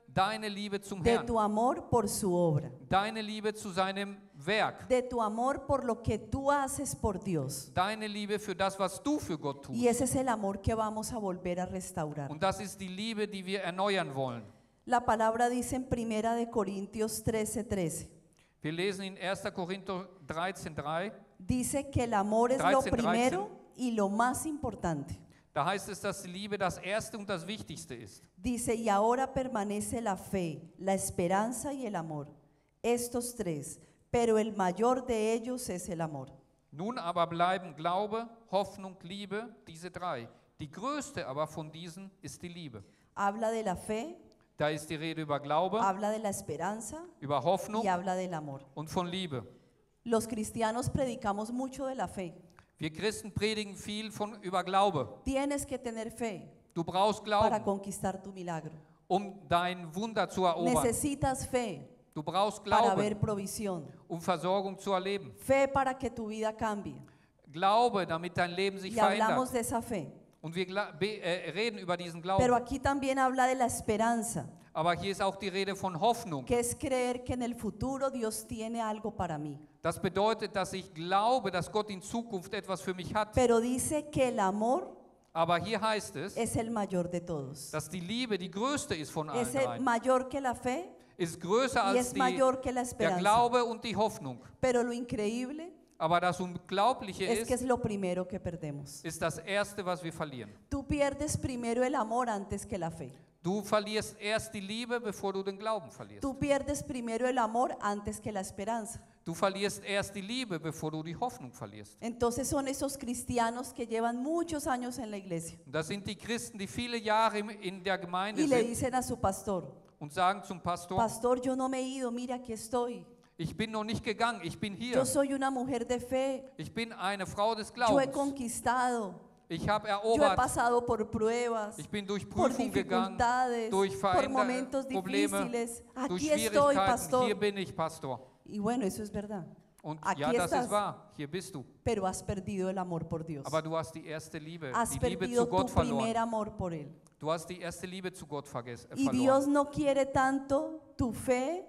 deine Liebe zum de Herrn, tu amor por su obra, deine Liebe zu seinem Werk, de tu amor por lo que tú haces por Dios. deine Liebe für das, was du für Gott tust. Y ese es el amor que vamos a volver a restaurar. Und das ist die Liebe, die wir erneuern wollen. La palabra dice en Primera de Corintios trece, trece. Wir lesen in erster Korinther dreizehn drei. Dice que el amor es lo dreizehn, primero y lo más importante. Da heißt es, dass die Liebe das Erste und das Wichtigste ist. Dice, y ahora permanece la fe, la esperanza y el amor. Estos tres, pero el mayor de ellos es el amor. Nun aber bleiben Glaube, Hoffnung, Liebe, diese drei. Die größte aber von diesen ist die Liebe. Habla de la fe, Da ist die Rede über Glaube, habla de la esperanza über Hoffnung y habla del amor. und von Liebe. Los cristianos predicamos mucho de la fe. Wir Christen predigen viel von, über Glaube. Tienes que tener fe Du brauchst para Glauben, conquistar tu milagro. um dein Wunder zu erobern. Necesitas fe Du brauchst para Glaube, ver provisión. um Versorgung zu erleben. Fe para que tu vida cambie. Glaube, damit dein Leben sich Y hablamos verändert. de esa fe. Und wir gla- be- äh, reden über diesen Pero Glauben. aquí también habla de la esperanza, Aber hier ist auch die Rede von Hoffnung. que es creer que en el futuro Dios tiene algo para mí. Das bedeutet, dass ich glaube, dass Gott in Zukunft etwas für mich hat. Pero dice que el amor Aber hier heißt es, es el mayor de todos. dass die Liebe die größte ist von allen Es el dreien. mayor que la fe Ist größer y als es die, mayor que la der esperanza. Glaube und die Hoffnung. Pero lo increíble Aber das Unglaubliche es que ist, es lo primero que perdemos. ist das Erste, was wir verlieren. Tú pierdes primero el amor antes que la fe. Du verlierst erst die Liebe, bevor du den Glauben verlierst. Tú pierdes primero el amor antes que la esperanza. Du verlierst erst die Liebe, bevor du die Hoffnung verlierst. Entonces son esos cristianos que llevan muchos años en la iglesia Und das sind die Christen, die viele Jahre im- in der Gemeinde y le sind dicen a su pastor, und sagen zum Pastor, pastor, yo no me he ido, mira, aquí estoy. ich bin noch nicht gegangen, ich bin hier. Yo soy una mujer de fe, Ich bin eine Frau des yo he Glaubens. conquistado, Ich habe yo he erobert. pasado por pruebas, Ich bin durch por Prüfung gegangen, dificultades, durch por Veränder- momentos Probleme, difíciles. durch Aquí estoy, Schwierigkeiten. pastor. Hier bin ich, Pastor. Y bueno, eso es verdad. Und Aquí ja, das estás. ist wahr. Hier bist du. Pero has perdido el amor por Dios. Aber du hast die erste Liebe, Has die Liebe perdido zu tu Gott verloren. primer amor por Él. Du hast die erste Liebe zu Gott verges- äh, Y Dios verloren. no quiere tanto tu fe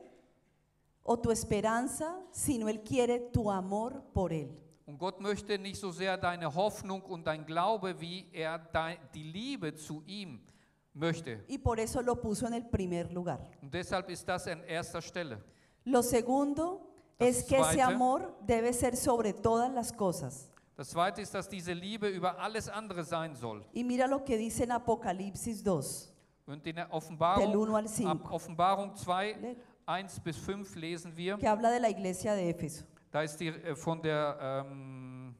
o tu esperanza, sino Él quiere tu amor por Él. Und Gott möchte nicht so sehr deine Hoffnung und dein Glaube, wie er dein, die Liebe zu ihm möchte. Y por eso lo puso en el primer lugar. Und deshalb ist das an erster Stelle. Lo segundo Das es que ese zweite. amor debe ser sobre todas las cosas. Das zweite ist, dass diese Liebe über alles andere sein soll. Y mira lo que dice en Apocalipsis dos. Und in der Del Offenbarung, uno al cinco. ab Offenbarung zwei, Lee. eins bis fünf lesen wir, Que habla de la iglesia de Éfeso. da ist die äh, von der ähm,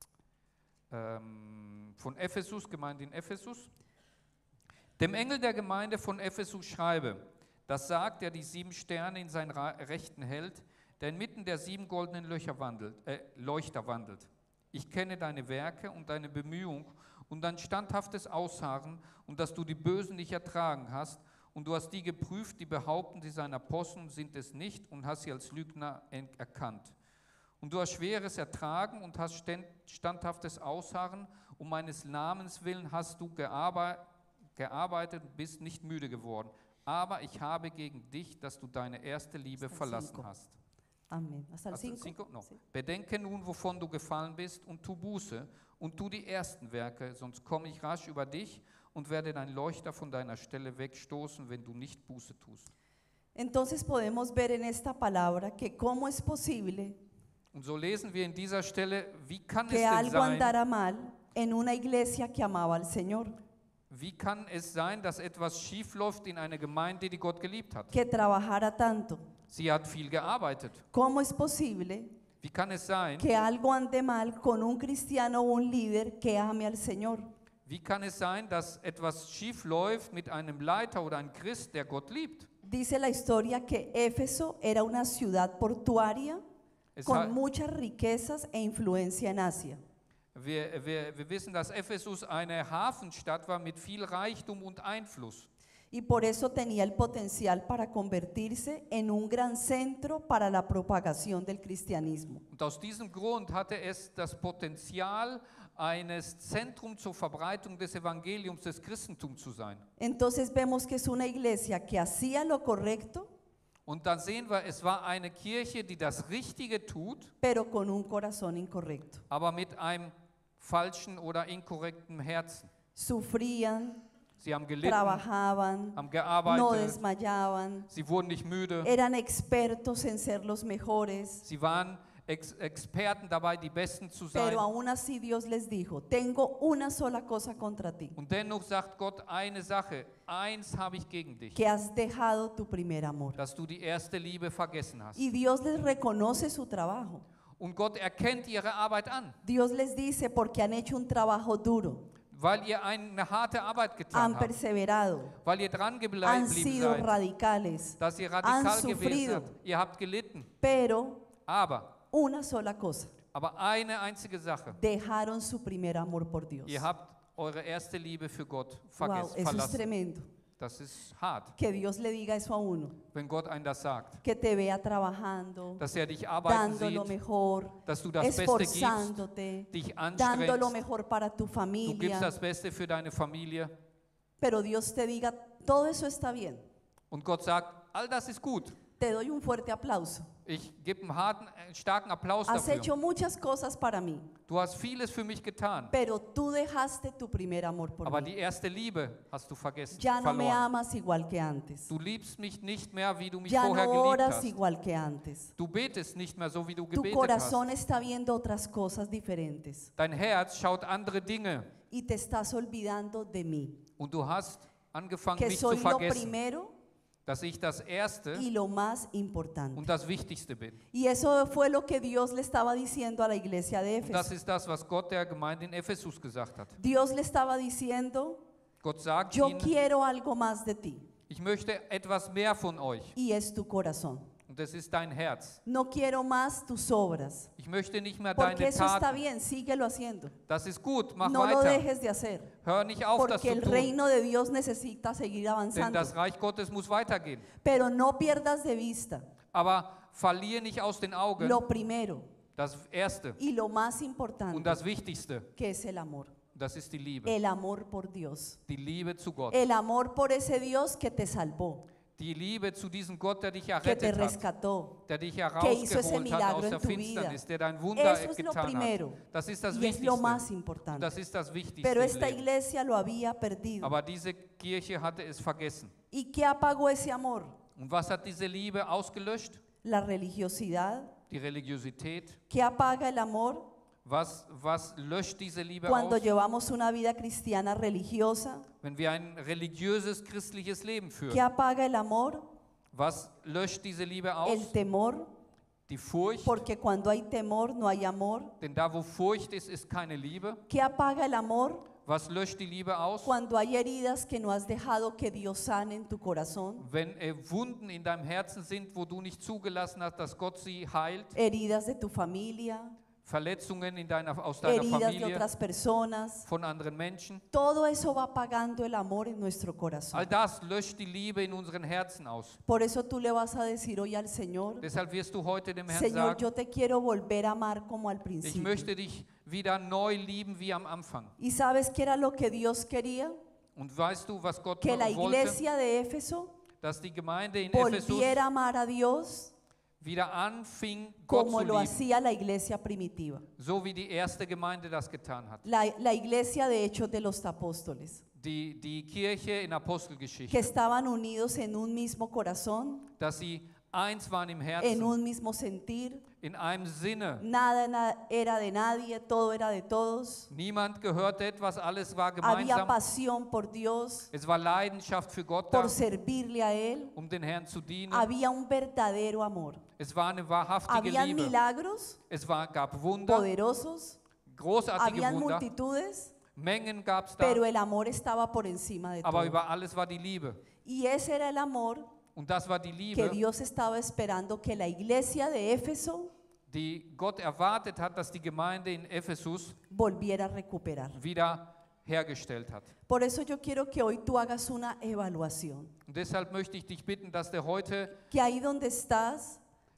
ähm, von Ephesus, Gemeinde in Ephesus. Dem Engel der Gemeinde von Ephesus schreibe, das sagt, der die sieben Sterne in seinen Ra- Rechten hält, der inmitten der sieben goldenen Löcher wandelt, äh, Leuchter wandelt. Ich kenne deine Werke und deine Bemühung und dein standhaftes Ausharren und dass du die Bösen nicht ertragen hast und du hast die geprüft, die behaupten, sie seien Apostel und sind es nicht und hast sie als Lügner en- erkannt. Und du hast Schweres ertragen und hast ständ- standhaftes Ausharren, um meines Namens willen hast du gearbeitet, gearbeitet und bist nicht müde geworden. Aber ich habe gegen dich, dass du deine erste Liebe Hasta el verlassen cinco. hast. Amén. Hasta el Hasta el cinco. cinco? No. Sí. Bedenke nun, wovon du gefallen bist und tu Buße und tu die ersten Werke, sonst komme ich rasch über dich und werde dein Leuchter von deiner Stelle wegstoßen, wenn du nicht Buße tust. Entonces podemos ver en esta palabra que cómo es posible Und so lesen wir in dieser Stelle, wie kann es que denn algo sein, andara mal en una iglesia que amaba al Señor, wie kann es sein, dass etwas schief läuft in einer Gemeinde, die Gott geliebt hat? que trabajara tanto. Sie hat viel gearbeitet. ¿Cómo es posible Wie kann es sein, que algo ande mal con un cristiano o un líder que ame al Señor? wie kann es sein, dass etwas schief läuft mit einem Leiter oder einem Christ, der Gott liebt? Dice la historia que Éfeso era una ciudad portuaria Es con hat- muchas riquezas e influencia en Asia. Wir, wir, wir wissen, dass Ephesus eine Hafenstadt war mit viel Reichtum und Einfluss. Y por eso tenía el potencial para convertirse en un gran centro para la propagación del cristianismo. Und aus diesem Grund hatte es das Potenzial, eines Zentrum zur Verbreitung des Evangeliums des Christentums zu sein. Entonces vemos que es una iglesia que hacía lo correcto, Und dann sehen wir, es war eine Kirche, die das Richtige tut, pero con un corazón incorrecto. aber mit einem falschen oder inkorrekten Herzen. Sufrían, Sie haben gelitten, trabajaban, haben no gearbeitet, desmayaban, sie wurden nicht müde, eran expertos en ser los mejores, sie waren Ex Experten dabei, die Besten zu sein. pero aún así Dios les dijo, tengo una sola cosa contra ti, Und dennoch sagt Gott eine Sache, eins habe ich gegen dich, que has dejado tu primer amor. dass du die erste Liebe vergessen hast. Y Dios les reconoce su trabajo. Und Gott erkennt ihre Arbeit an, Dios les dice porque han hecho un trabajo duro, weil ihr eine harte Arbeit getan han habt, perseverado, weil ihr dran han geblieben sido seid, radicales, dass ihr han radikal gewesen sufrido, seid. Ihr habt gelitten, pero aber, una sola cosa, aber eine einzige Sache, dejaron su primer amor por Dios. ihr habt eure erste Liebe für Gott Wow, vergessen, eso es verlassen. tremendo, Das ist hart, que Dios le diga eso a uno, wenn Gott einen das sagt, que te vea trabajando, dass er dich arbeiten dando lo sieht, mejor, dass du das Beste gibst, esforzándote, dich dando lo anstrengst, mejor para tu du gibst familia, das Beste für deine Familie pero Dios te diga, todo eso está bien. und Gott sagt, all das ist gut. Te doy un fuerte aplauso. Ich gebe einen harten, einen starken Applaus Has hecho dafür. muchas cosas para mí, Du hast vieles für mich getan, pero tú dejaste tu primer amor por aber mí. die erste Liebe hast du vergessen, Ya no me verloren. amas igual que antes. Du liebst mich nicht mehr, wie du mich Ya vorher no geliebt oras hast. igual que antes. Du betest nicht mehr so, wie du Tu gebetet corazón hast. está viendo otras cosas diferentes Dein Herz schaut andere Dinge y te estás olvidando de mí, und du hast angefangen, que mich zu soy lo vergessen, primero dass ich das Erste y lo más importante. und das Wichtigste bin. Y eso fue lo que Dios le estaba diciendo a la iglesia de Und das Éfeso. ist das, was Gott der Gemeinde in Ephesus gesagt hat. Dios le estaba diciendo, Gott sagt yo ihnen, quiero algo más de ti, ich möchte etwas mehr von euch y es tu corazón. und das ist dein Herz. No quiero más tus obras, Ich möchte nicht mehr porque deine eso está Taten. bien, síguelo haciendo. Das ist gut, mach No lo weiter. dejes de hacer, Hör nicht auf, das porque zu el tun, reino de Dios necesita seguir denn avanzando. das Reich Gottes muss weitergehen. Pero no pierdas de vista Aber verliere nicht aus den Augen lo primero das Erste y lo más und importante, das Wichtigste, que es el amor. das ist die Liebe. El amor por Dios. Die Liebe zu Gott. El amor por ese Dios que te salvó, Die Liebe zu diesem Gott, der dich que te errettet hat, rescató. der dich que hizo ese herausgeholt hat milagro aus en der tu Finsternis, vida. der dein Wunder Eso es lo getan primero hat. Das ist das y es lo más Wichtigste. Und importante. das ist das Wichtigste Pero im esta Leben. iglesia lo había perdido. Aber diese Kirche hatte es vergessen. ¿Y qué apagó ese amor? Und was hat diese Liebe ausgelöscht? La religiosidad. Die Religiosität. ¿Qué apaga el amor? Was, was löscht diese Liebe Cuando aus? llevamos una vida cristiana religiosa. Wenn wir ein religiöses, christliches Leben ¿Qué führen. apaga el amor? Was löscht diese Liebe El aus? temor. Die Furcht. Porque cuando hay temor no hay amor. Denn da, wo Furcht ist, ist keine Liebe. ¿Qué apaga el amor? Was löscht die Liebe aus? Cuando hay heridas que no has dejado que Dios sane en tu corazón. Wenn äh, Wunden in deinem Herzen sind, wo du nicht zugelassen hast, dass Gott sie heilt. Heridas de tu familia. Verletzungen in deiner, aus deiner Heridas de Familie, otras personas. von anderen Menschen. Todo eso va apagando el amor en nuestro All corazón. das löscht die Liebe in unseren Herzen aus. Por eso tú le vas a decir hoy al Señor, Deshalb wirst du heute dem Herrn Señor, sagen, yo te quiero volver a amar como al ich principio. möchte dich wieder neu lieben wie am Anfang. ¿Y sabes qué era lo que Dios quería? Und weißt du, was Gott Que la wollte? iglesia de Éfeso Dass die Gemeinde in Ephesus volviera a amar a Dios wieder anfing, Gott como zu lo lieben. hacía la iglesia primitiva. So wie die erste Gemeinde das getan hat. La, la iglesia de Hechos de los Apóstoles, Die, die Kirche in que Apostelgeschichte. estaban unidos en un mismo corazón, Dass sie eins waren im en Herzen, un mismo sentir. in einem Sinne. Nada na- era de nadie, todo era de todos. Niemand gehörte etwas, alles war Había gemeinsam. pasión por Dios, Es war Leidenschaft für Gott da, por servirle a Él. um den Herrn zu dienen. Había un verdadero amor. Es war eine wahrhaftige Habían Liebe. milagros Es war, gab Wunder, poderosos, großartige habían Wunder. multitudes, Mengen gab es da, pero el amor estaba por encima de aber todo. über alles war die Liebe. Y ese era el amor Und das war die que Liebe, Dios estaba esperando que la iglesia de Éfeso die Gott erwartet hat, dass die Gemeinde in Ephesus volviera a recuperar. wieder hergestellt hat. Por eso yo quiero que hoy tú hagas una evaluación. Und deshalb möchte ich dich bitten, dass du heute Que ahí donde estás,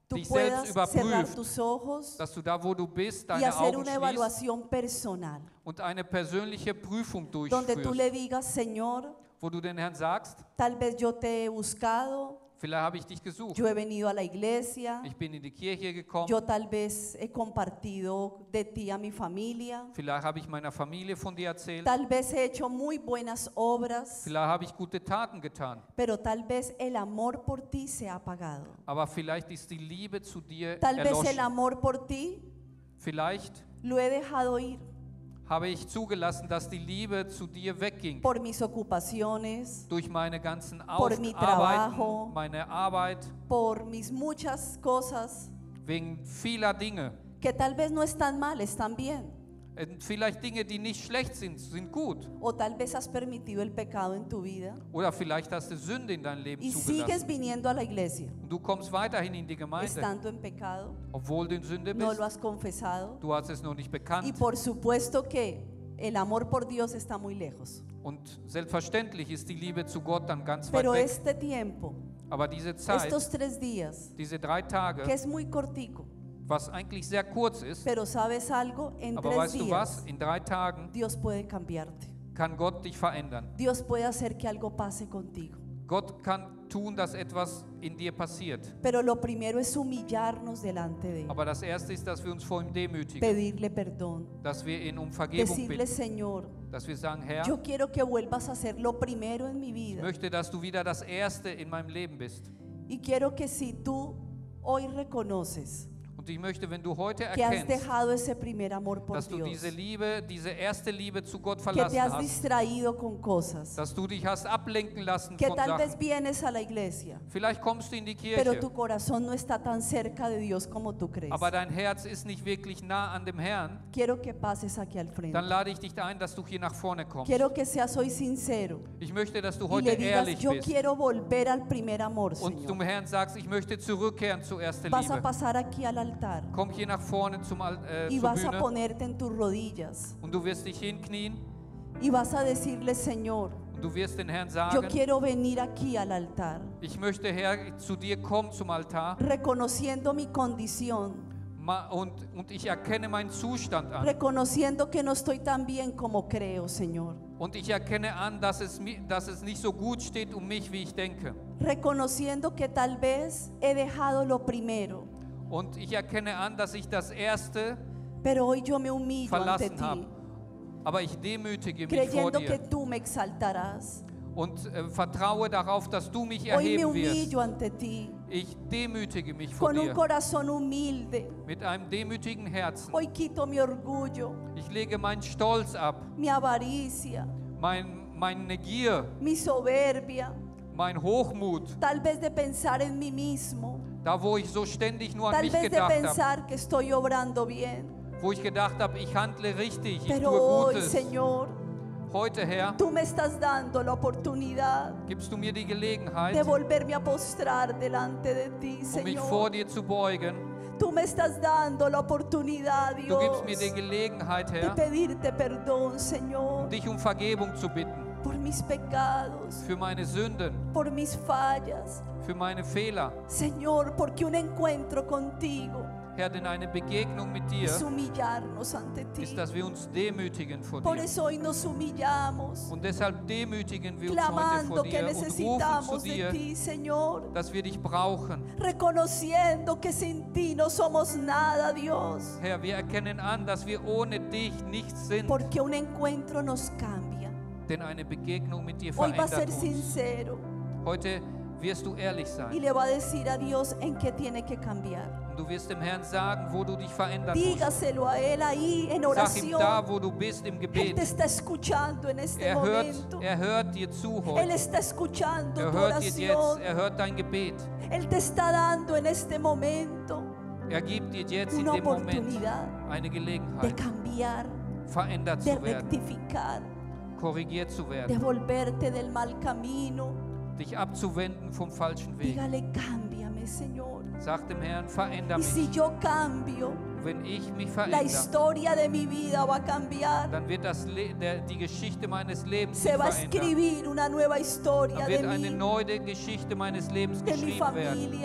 tú dich puedas selbst cerrar überprüfst, tus ojos dass du da, wo du bist, y deine hacer Augen una schließt evaluación personal, und eine persönliche Prüfung donde tú durchführst, le digas, Señor, wo du den Herrn sagst, tal vez yo te he buscado, vielleicht habe ich dich gesucht, yo he venido a la iglesia, ich bin in die Kirche gekommen, yo tal vez he compartido de ti a mi familia, vielleicht habe ich meiner Familie von dir erzählt, tal vez he hecho muy buenas obras, vielleicht habe ich gute Taten getan, pero tal vez el amor por ti se ha apagado. aber vielleicht ist die Liebe zu dir Tal vez el erloschen. amor por ti Vielleicht lo he dejado ir habe ich zugelassen, dass die Liebe zu dir wegging. por mis ocupaciones, Durch meine ganzen Por mi trabajo. Arbeiten, meine Arbeit, por mis muchas cosas wegen vieler Dinge. que tal vez no están mal, están bien. Äh, Vielleicht Dinge, die nicht schlecht sind, sind gut. O tal vez has permitido el pecado en tu vida Oder vielleicht hast du Sünde in dein Leben y sigues zugelassen. viniendo a la iglesia Und du kommst weiterhin in die Gemeinde, estando en pecado, obwohl du in Sünde no bist. lo has confesado. Du hast es noch nicht Y bekannt. por supuesto que el amor por Dios está muy lejos. Und selbstverständlich ist die Liebe zu Gott dann ganz weit Pero weg. este tiempo, Aber diese Zeit, estos tres días, diese drei que Tage, es muy cortico, was eigentlich sehr kurz ist, pero sabes algo, en aber tres weißt du was? días In drei Tagen Dios puede cambiarte. kann Gott dich verändern. Dios puede hacer que algo pase contigo. Gott kann tun, dass etwas in dir passiert. Pero lo primero es humillarnos delante de Él, Aber das Erste ist, dass wir uns vor ihm demütigen, pedirle perdón, dass wir ihn um Vergebung decirle, bitten, Señor, dass wir sagen, Herr, yo quiero que vuelvas a ser lo primero en mi ich vida. möchte, dass du wieder das Erste in meinem Leben bist. Y quiero que si tú hoy reconoces Und ich möchte, wenn du heute que has erkennst, dejado ese primer amor por dass du Dios, diese Liebe, diese erste Liebe zu Gott que verlassen te has hast, distraído con cosas, dass du dich hast ablenken lassen que von tal vez Sachen. vienes a la iglesia, Vielleicht kommst du in die pero Kirche, tu corazón no está tan cerca de Dios como tú crees. aber dein Herz ist nicht wirklich nah an dem Herrn. Quiero que pases aquí al frente. Dann lade ich dich ein, dass du hier nach vorne kommst. Quiero que seas hoy sincero Ich möchte, dass du y heute le digas, ehrlich yo bist quiero volver al primer amor, und Señor. zum Herrn sagst, ich möchte zurückkehren zur ersten Vas a Liebe. pasar aquí al altar Komm hier nach vorne zum, Al- äh, y zur vas a Bühne ponerte en tus rodillas und du wirst dich hinknien y vas a decirle, Señor, und du wirst den Herrn yo sagen, quiero venir aquí al altar, ich möchte, Herr, zu dir kommen zum Altar reconociendo mi condición, ma- und, und ich erkenne meinen Zustand an. reconociendo que no estoy tan bien como creo, Señor, Und ich erkenne an, dass es, mi- dass es nicht so gut steht um mich, wie ich denke. reconociendo que tal vez he dejado lo primero, Und ich erkenne an, dass ich das Erste pero hoy yo me humillo ante verlassen habe. ti, Aber ich demütige mich vor creyendo que dir tú me exaltarás. und äh, vertraue darauf, dass du mich Hoy me erheben wirst. humillo ante ti Ich demütige mich vor con un dir corazón humilde. mit einem demütigen Herzen. Hoy quito mi orgullo, Ich lege meinen Stolz ab, mi avaricia, mein, meine Gier, mi soberbia, mein Hochmut, tal vez de pensar en mí mismo, da wo ich so ständig nur an tal mich vez de gedacht habe, pensar que estoy obrando bien. wo ich gedacht habe, ich handle richtig, ich Pero tue hoy, Gutes. Señor, Heute, Herr, tú me estás dando la oportunidad gibst du mir die de Gelegenheit, volverme a postrar delante de ti, um mich vor Señor. dir zu beugen. Tú me estás dando la oportunidad, Du gibst mir die Dios, Gelegenheit, de Herr, pedirte perdón, Señor, dich um Vergebung zu bitten por mis pecados, für meine Sünden, por mis fallas. für meine Fehler. Señor, porque un encuentro contigo Herr, denn eine Begegnung mit dir es humillarnos ante ti. ist, dass wir uns demütigen vor Por dir. eso hoy nos humillamos, Und deshalb demütigen wir uns heute clamando vor que dir und rufen zu necesitamos de dir, ti, Señor, dass wir dich brauchen. reconociendo que sin ti no somos nada, Dios, Herr, wir erkennen an, dass wir ohne dich nichts sind, porque un encuentro nos cambia. denn eine Begegnung mit dir Hoy va a verändert ser uns. sincero Heute wirst du ehrlich y sein le va a decir a Dios en qué tiene que cambiar. und du wirst dem Herrn sagen, wo du dich verändern musst. Dígaselo a Él ahí en Sag ihm da, oración. wo du bist im Él Gebet. te está escuchando en este Er hört, momento. er hört dir zu Él heute. está escuchando Er tu hört dir jetzt, oración. er hört dein Gebet. Él te está dando en este momento Er gibt dir jetzt in una dem Moment oportunidad eine de Gelegenheit, cambiar, verändert de zu werden, rectificar, korrigiert zu de werden, volverte del mal camino. dich abzuwenden vom falschen Weg. Dígale, cámbiame, Señor. Sag dem Herrn, veränder Y si mich. yo cambio, Wenn ich mich la verändere, historia de mi vida va a cambiar. dann wird das Le der, die Geschichte meines Lebens Se sich va a verändern. escribir una nueva historia Dann de wird eine mí, neue Geschichte meines Lebens de mi geschrieben werden. familia,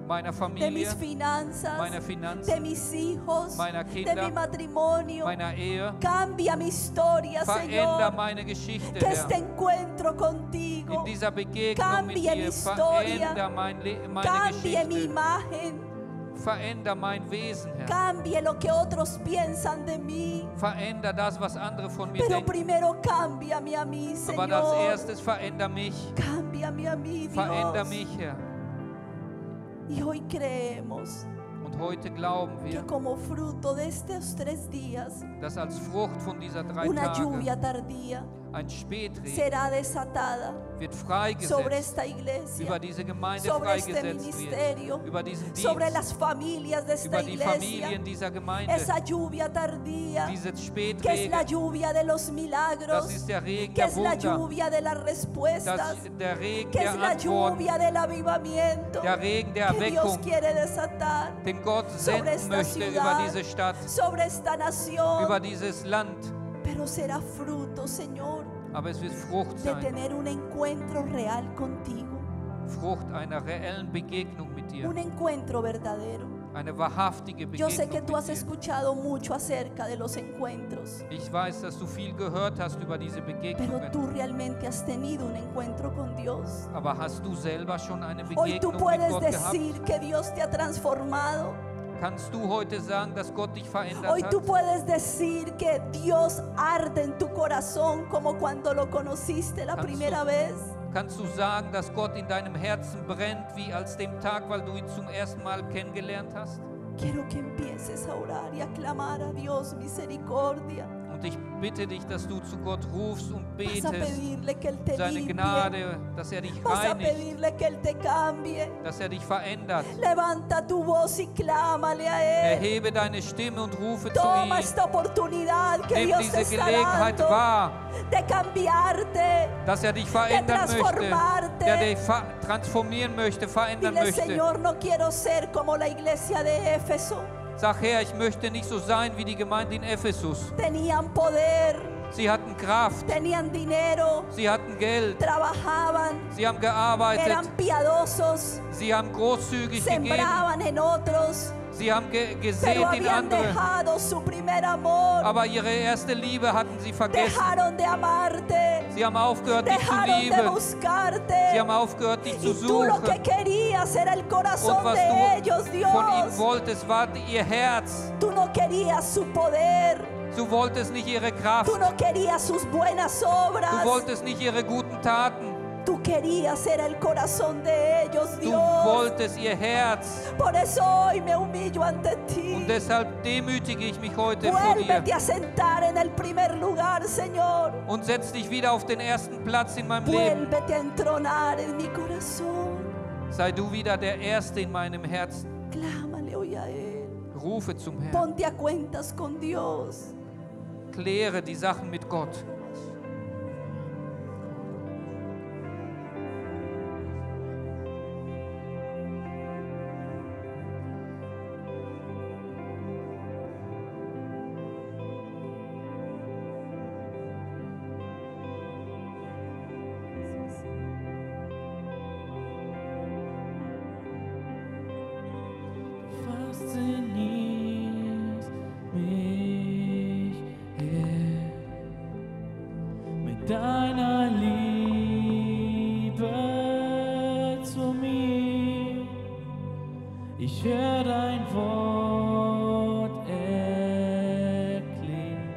meiner de Familie, mis finanzas, meiner Finanzen, de mis hijos, meiner de mi Kinder, matrimonio. meiner Ehe. Cambia mi historia, Veränder Señor. meine Geschichte, Que este Herr. encuentro contigo In dieser Begegnung mit cambie mi dir, historia, veränder mein Le meine cambie mi Geschichte, imagen, veränder mein Wesen, Herr. cambie lo que otros piensan de mí. Veränder das, was andere von mir Pero denken. primero cámbiame a mí, Aber als Señor. erstes veränder mich, Cámbiame a mí, veränder Dios. mich, Herr. Y hoy creemos Und heute glauben que wir, como fruto de estos tres días, dass als Frucht von dieser drei una Tage lluvia tardía ein Spätregen será desatada wird sobre freigesetzt, esta iglesia, über diese Gemeinde sobre este freigesetzt ministerio, wird, über diesen sobre Dienst, las familias de esta über die iglesia. Familien dieser Gemeinde. Esa lluvia tardía, Dieses que es la Spätregen, lluvia de los das milagros, ist der Regen que der es la Wunder, lluvia de las respuestas, das der Regen que der es la Antworten, lluvia del avivamiento der Regen der que Dios Erweckung, quiere desatar den Gott sobre senden esta möchte über ciudad, diese Stadt, sobre esta nación. über dieses Land. Pero será fruto, Señor, Aber es wird Frucht de sein, tener un encuentro real contigo, Frucht einer reellen Begegnung mit dir, un encuentro verdadero. eine wahrhaftige Yo sé que Begegnung tú has mit dir. escuchado mucho acerca de los encuentros, Ich weiß, dass du viel gehört hast über diese pero Begegnungen, tú realmente has tenido un encuentro con Dios. aber hast du selber schon eine Hoy tú Begegnung mit puedes Gott gehabt? decir que Dios te ha transformado. Kannst du heute sagen, dass Gott dich verändert Hoy tú hat? puedes decir que Dios arde en tu corazón como cuando lo conociste la Kannst primera du, vez. kannst du sagen, dass Gott in deinem Herzen brennt, wie als dem Tag, weil du ihn zum ersten Mal kennengelernt hast? Quiero que empieces a orar y a clamar a Dios misericordia. Und ich bitte dich, dass du zu Gott rufst und Vas a betest, pedirle que Él te seine limpie. Gnade, dass er dich Vas a reinigt, pedirle que Él te cambie. dass er dich verändert. Levanta tu voz y clámale a Él. Erhebe deine Stimme und rufe zu Toma ihm. esta oportunidad que Nimm Dios te diese está Gelegenheit dando wahr, de cambiarte. dass er dich verändern möchte, transformarte. der dich fa- transformieren möchte, verändern Dile, möchte. Señor, no quiero ser como la iglesia de Éfeso. Sag, Herr, ich möchte nicht so sein wie die Gemeinde in Ephesus. Tenían poder, Sie hatten Kraft, tenían dinero, sie hatten Geld, trabajaban, sie haben gearbeitet, eran piadosos, sie haben großzügig gegeben, sembraban en otros, sie haben ge pero gesät in habían andere. dejado su primer amor. Aber ihre erste Liebe hatten sie vergessen. Dejaron de amarte, Sie haben aufgehört, dich zu dejaron de lieben. buscarte. Sie haben aufgehört, dich zu Y tú lo que suchen. querías era el Und corazón was de ellos, du von ihnen Dios. wolltest, war ihr Herz. Tú no querías su poder, Du wolltest nicht ihre Kraft. tú no querías sus buenas Du obras. wolltest nicht ihre guten Taten. Tú querías era el corazón de ellos, Du Dios. wolltest ihr Herz. Por eso hoy me humillo ante ti. Und deshalb demütige ich mich heute vor dir. Vuélvete a sentar en el primer lugar, Señor. Und setz dich wieder auf den ersten Platz in meinem Leben. Vuélvete a entronar en mi corazón. Sei du wieder der Erste in meinem Herzen. Clámale hoy a Él. Rufe zum Herrn. Ponte a cuentas con Dios. Kläre die Sachen mit Gott. Faszinierst mich, Herr, mit deiner Liebe zu mir. Ich höre dein Wort erklären.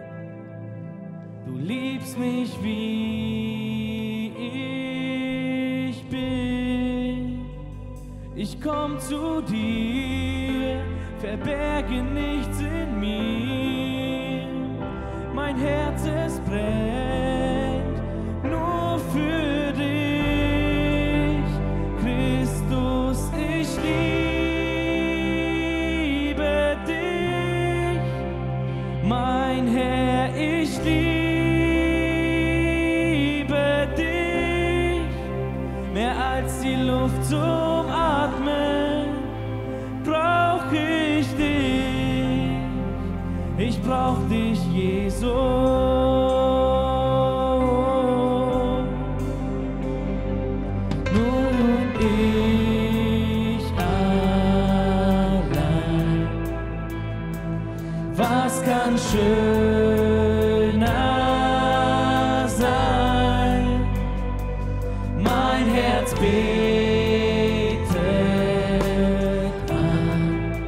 Du liebst mich, wie ich bin. Ich komm zu dir, verberge nichts in mir. Mein Herz, es brennt nur für dich. Christus, ich liebe dich. Mein Herr, ich liebe dich. Mehr als die Luft zum Atmen brauch ich dich. Ich brauch dich, Jesus. Nun ich schöner sein. Mein Herz betet an,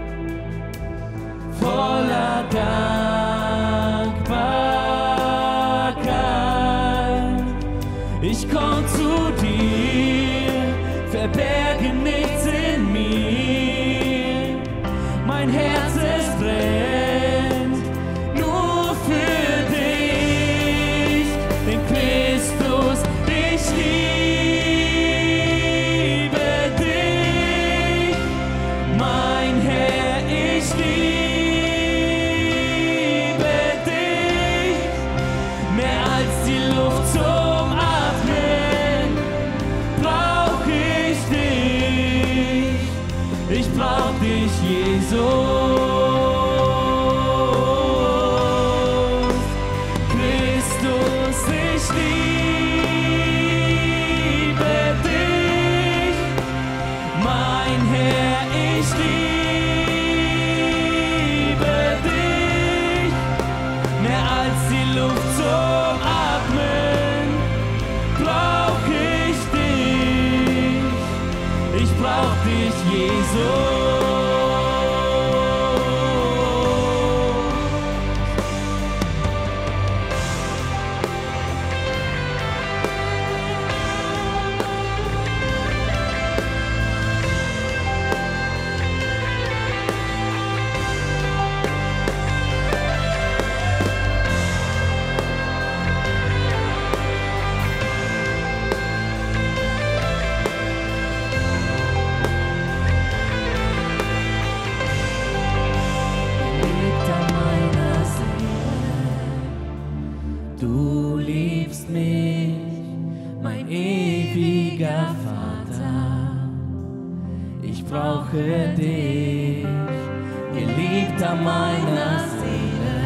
voller Dankbarkeit. Ich komm zu dir, verberge nichts in mir. Mein Herz es brennt nur für dich, denn Christus, ich liebe dich. Mein Herr, ich liebe dich. Mehr als die Luft zum Atmen brauch ich dich. Ich brauch dich, Jesus. Christus, ich liebe dich. Mein Herr, ich liebe dich. Mehr als die Luft zum Atmen brauch ich dich. Ich brauch dich, Jesus. Liegt an meiner Seele, du liebst mich, mein ewiger Vater. Ich brauche dich, Geliebter meiner Seele.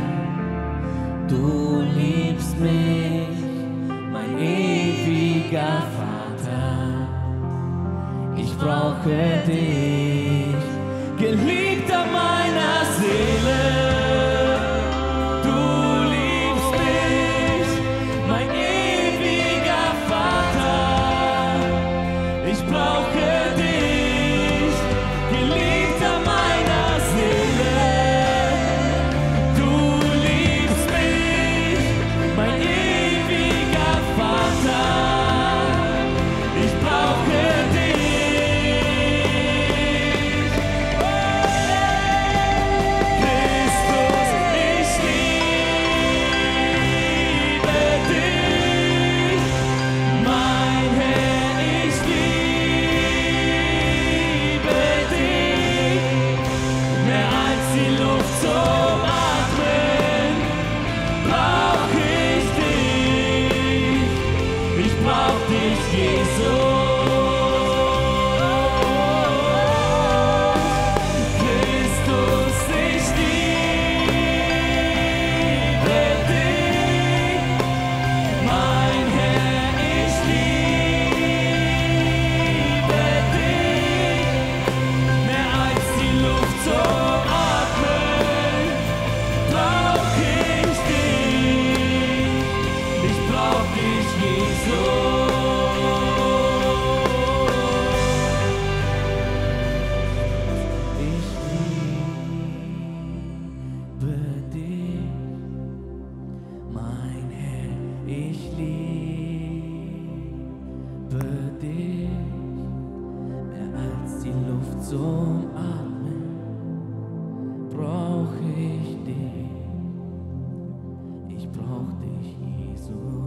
Du liebst mich, mein ewiger Vater. Ich brauche dich, Geliebter meiner Seele. Du liebst mich, mein ewiger Vater. Ich brauche dich, Geliebter meiner Seele. Du liebst mich, mein ewiger Vater. Ich brauche dich. Christus, ich liebe dich. Mein Herr, ich liebe dich. Mehr als die Luft zum Atmen brauch ich dich. Ich brauch dich, Jesus. Christus, ich liebe dich. Mein Herr, ich liebe dich. Mehr als die Luft zum Atmen brauch ich dich. Ich brauch dich, Jesus. Ich liebe dich, mein Herr, ich liebe dich. Mehr als die Luft zum Atmen brauch ich dich. Ich brauch dich, Jesus.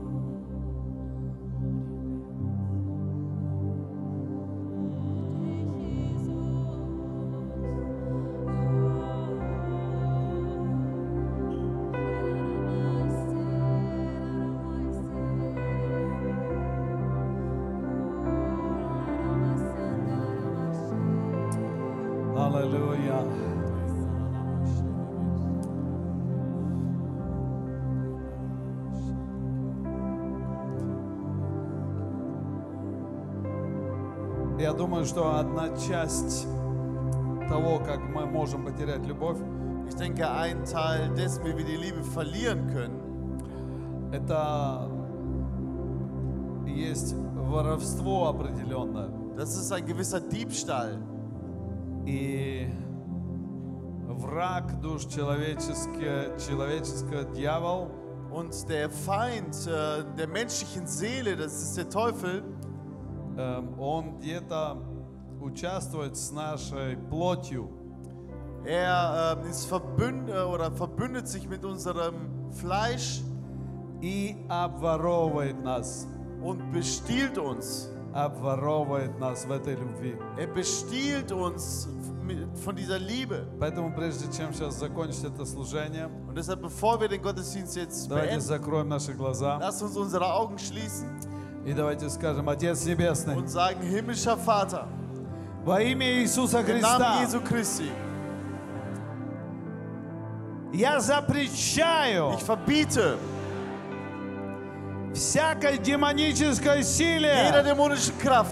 Halleluja. Я думаю, что одна часть того, как мы можем потерять любовь Ich denke, ein Teil dessen, wie wir die Liebe verlieren können, это есть воровство определенное. das ist ein gewisser Diebstahl. И враг душ человеческих, человеческого дьявол, Und der Feind äh, der menschlichen Seele, das ist der Teufel, эм, он где-то участвует с нашей плотью. er äh, ist verbünd, äh, oder verbündet sich mit unserem Fleisch И обворовывает нас, und bestiehlt uns. обворовывает нас в этой любви. Er bestiehlt uns mit- von dieser Liebe. Поэтому прежде чем сейчас закончить это служение, Und deshalb, bevor wir den Gottesdienst jetzt давайте beenden, закроем наши глаза lasst uns unsere Augen schließen и давайте скажем: Отец Небесный, und sagen, himmlischer Vater, во имя Иисуса im Namen Христа, Jesu Christi, я запрещаю ich verbiete всякой демонической jeder силе, dämonischen Kraft,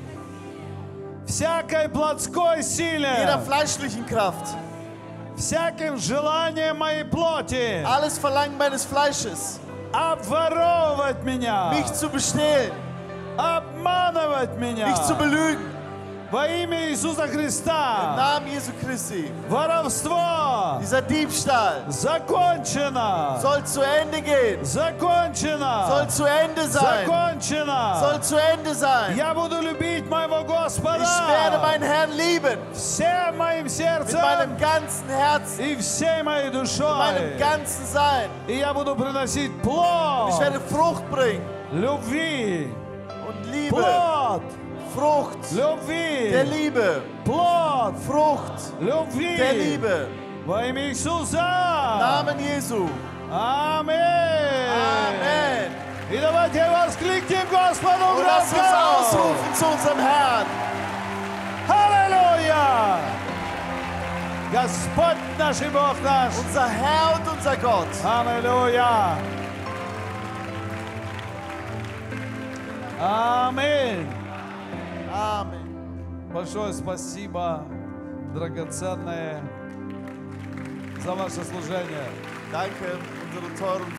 всякой плотской jeder силе, fleischlichen Kraft, всяким желанием моей плоти alles Verlangen meines Fleisches, обворовывать меня, mich zu bestehlen, обманывать меня. mich zu belügen. Во имя Иисуса Im Христа Namen Jesu Christi. воровство Dieser Diebstahl закончено, soll zu Ende gehen, закончено, soll zu Ende sein, закончено. soll zu Ende sein. Я буду любить моего Ich werde Господа meinen Herrn lieben всем моим mit сердцем meinem ganzen Herzen, и всей моей mit meinem душой. ganzen Sein. И я буду приносить Ich плод werde Frucht bringen любви, und Liebe, плод Frucht der любви, Liebe, плод Frucht der любви Liebe. во имя Иисуса. Namen Jesu. Аминь. Amen. И давайте воскликнем Господу Und lass uns громко. ausrufen zu unserem Herrn. Аллилуйя! Господь наш и Бог наш. Unser Herr und unser Gott. Аллилуйя! Аминь. Amen. Большое спасибо, драгоценные, за ваше служение. Danke, unsere teuren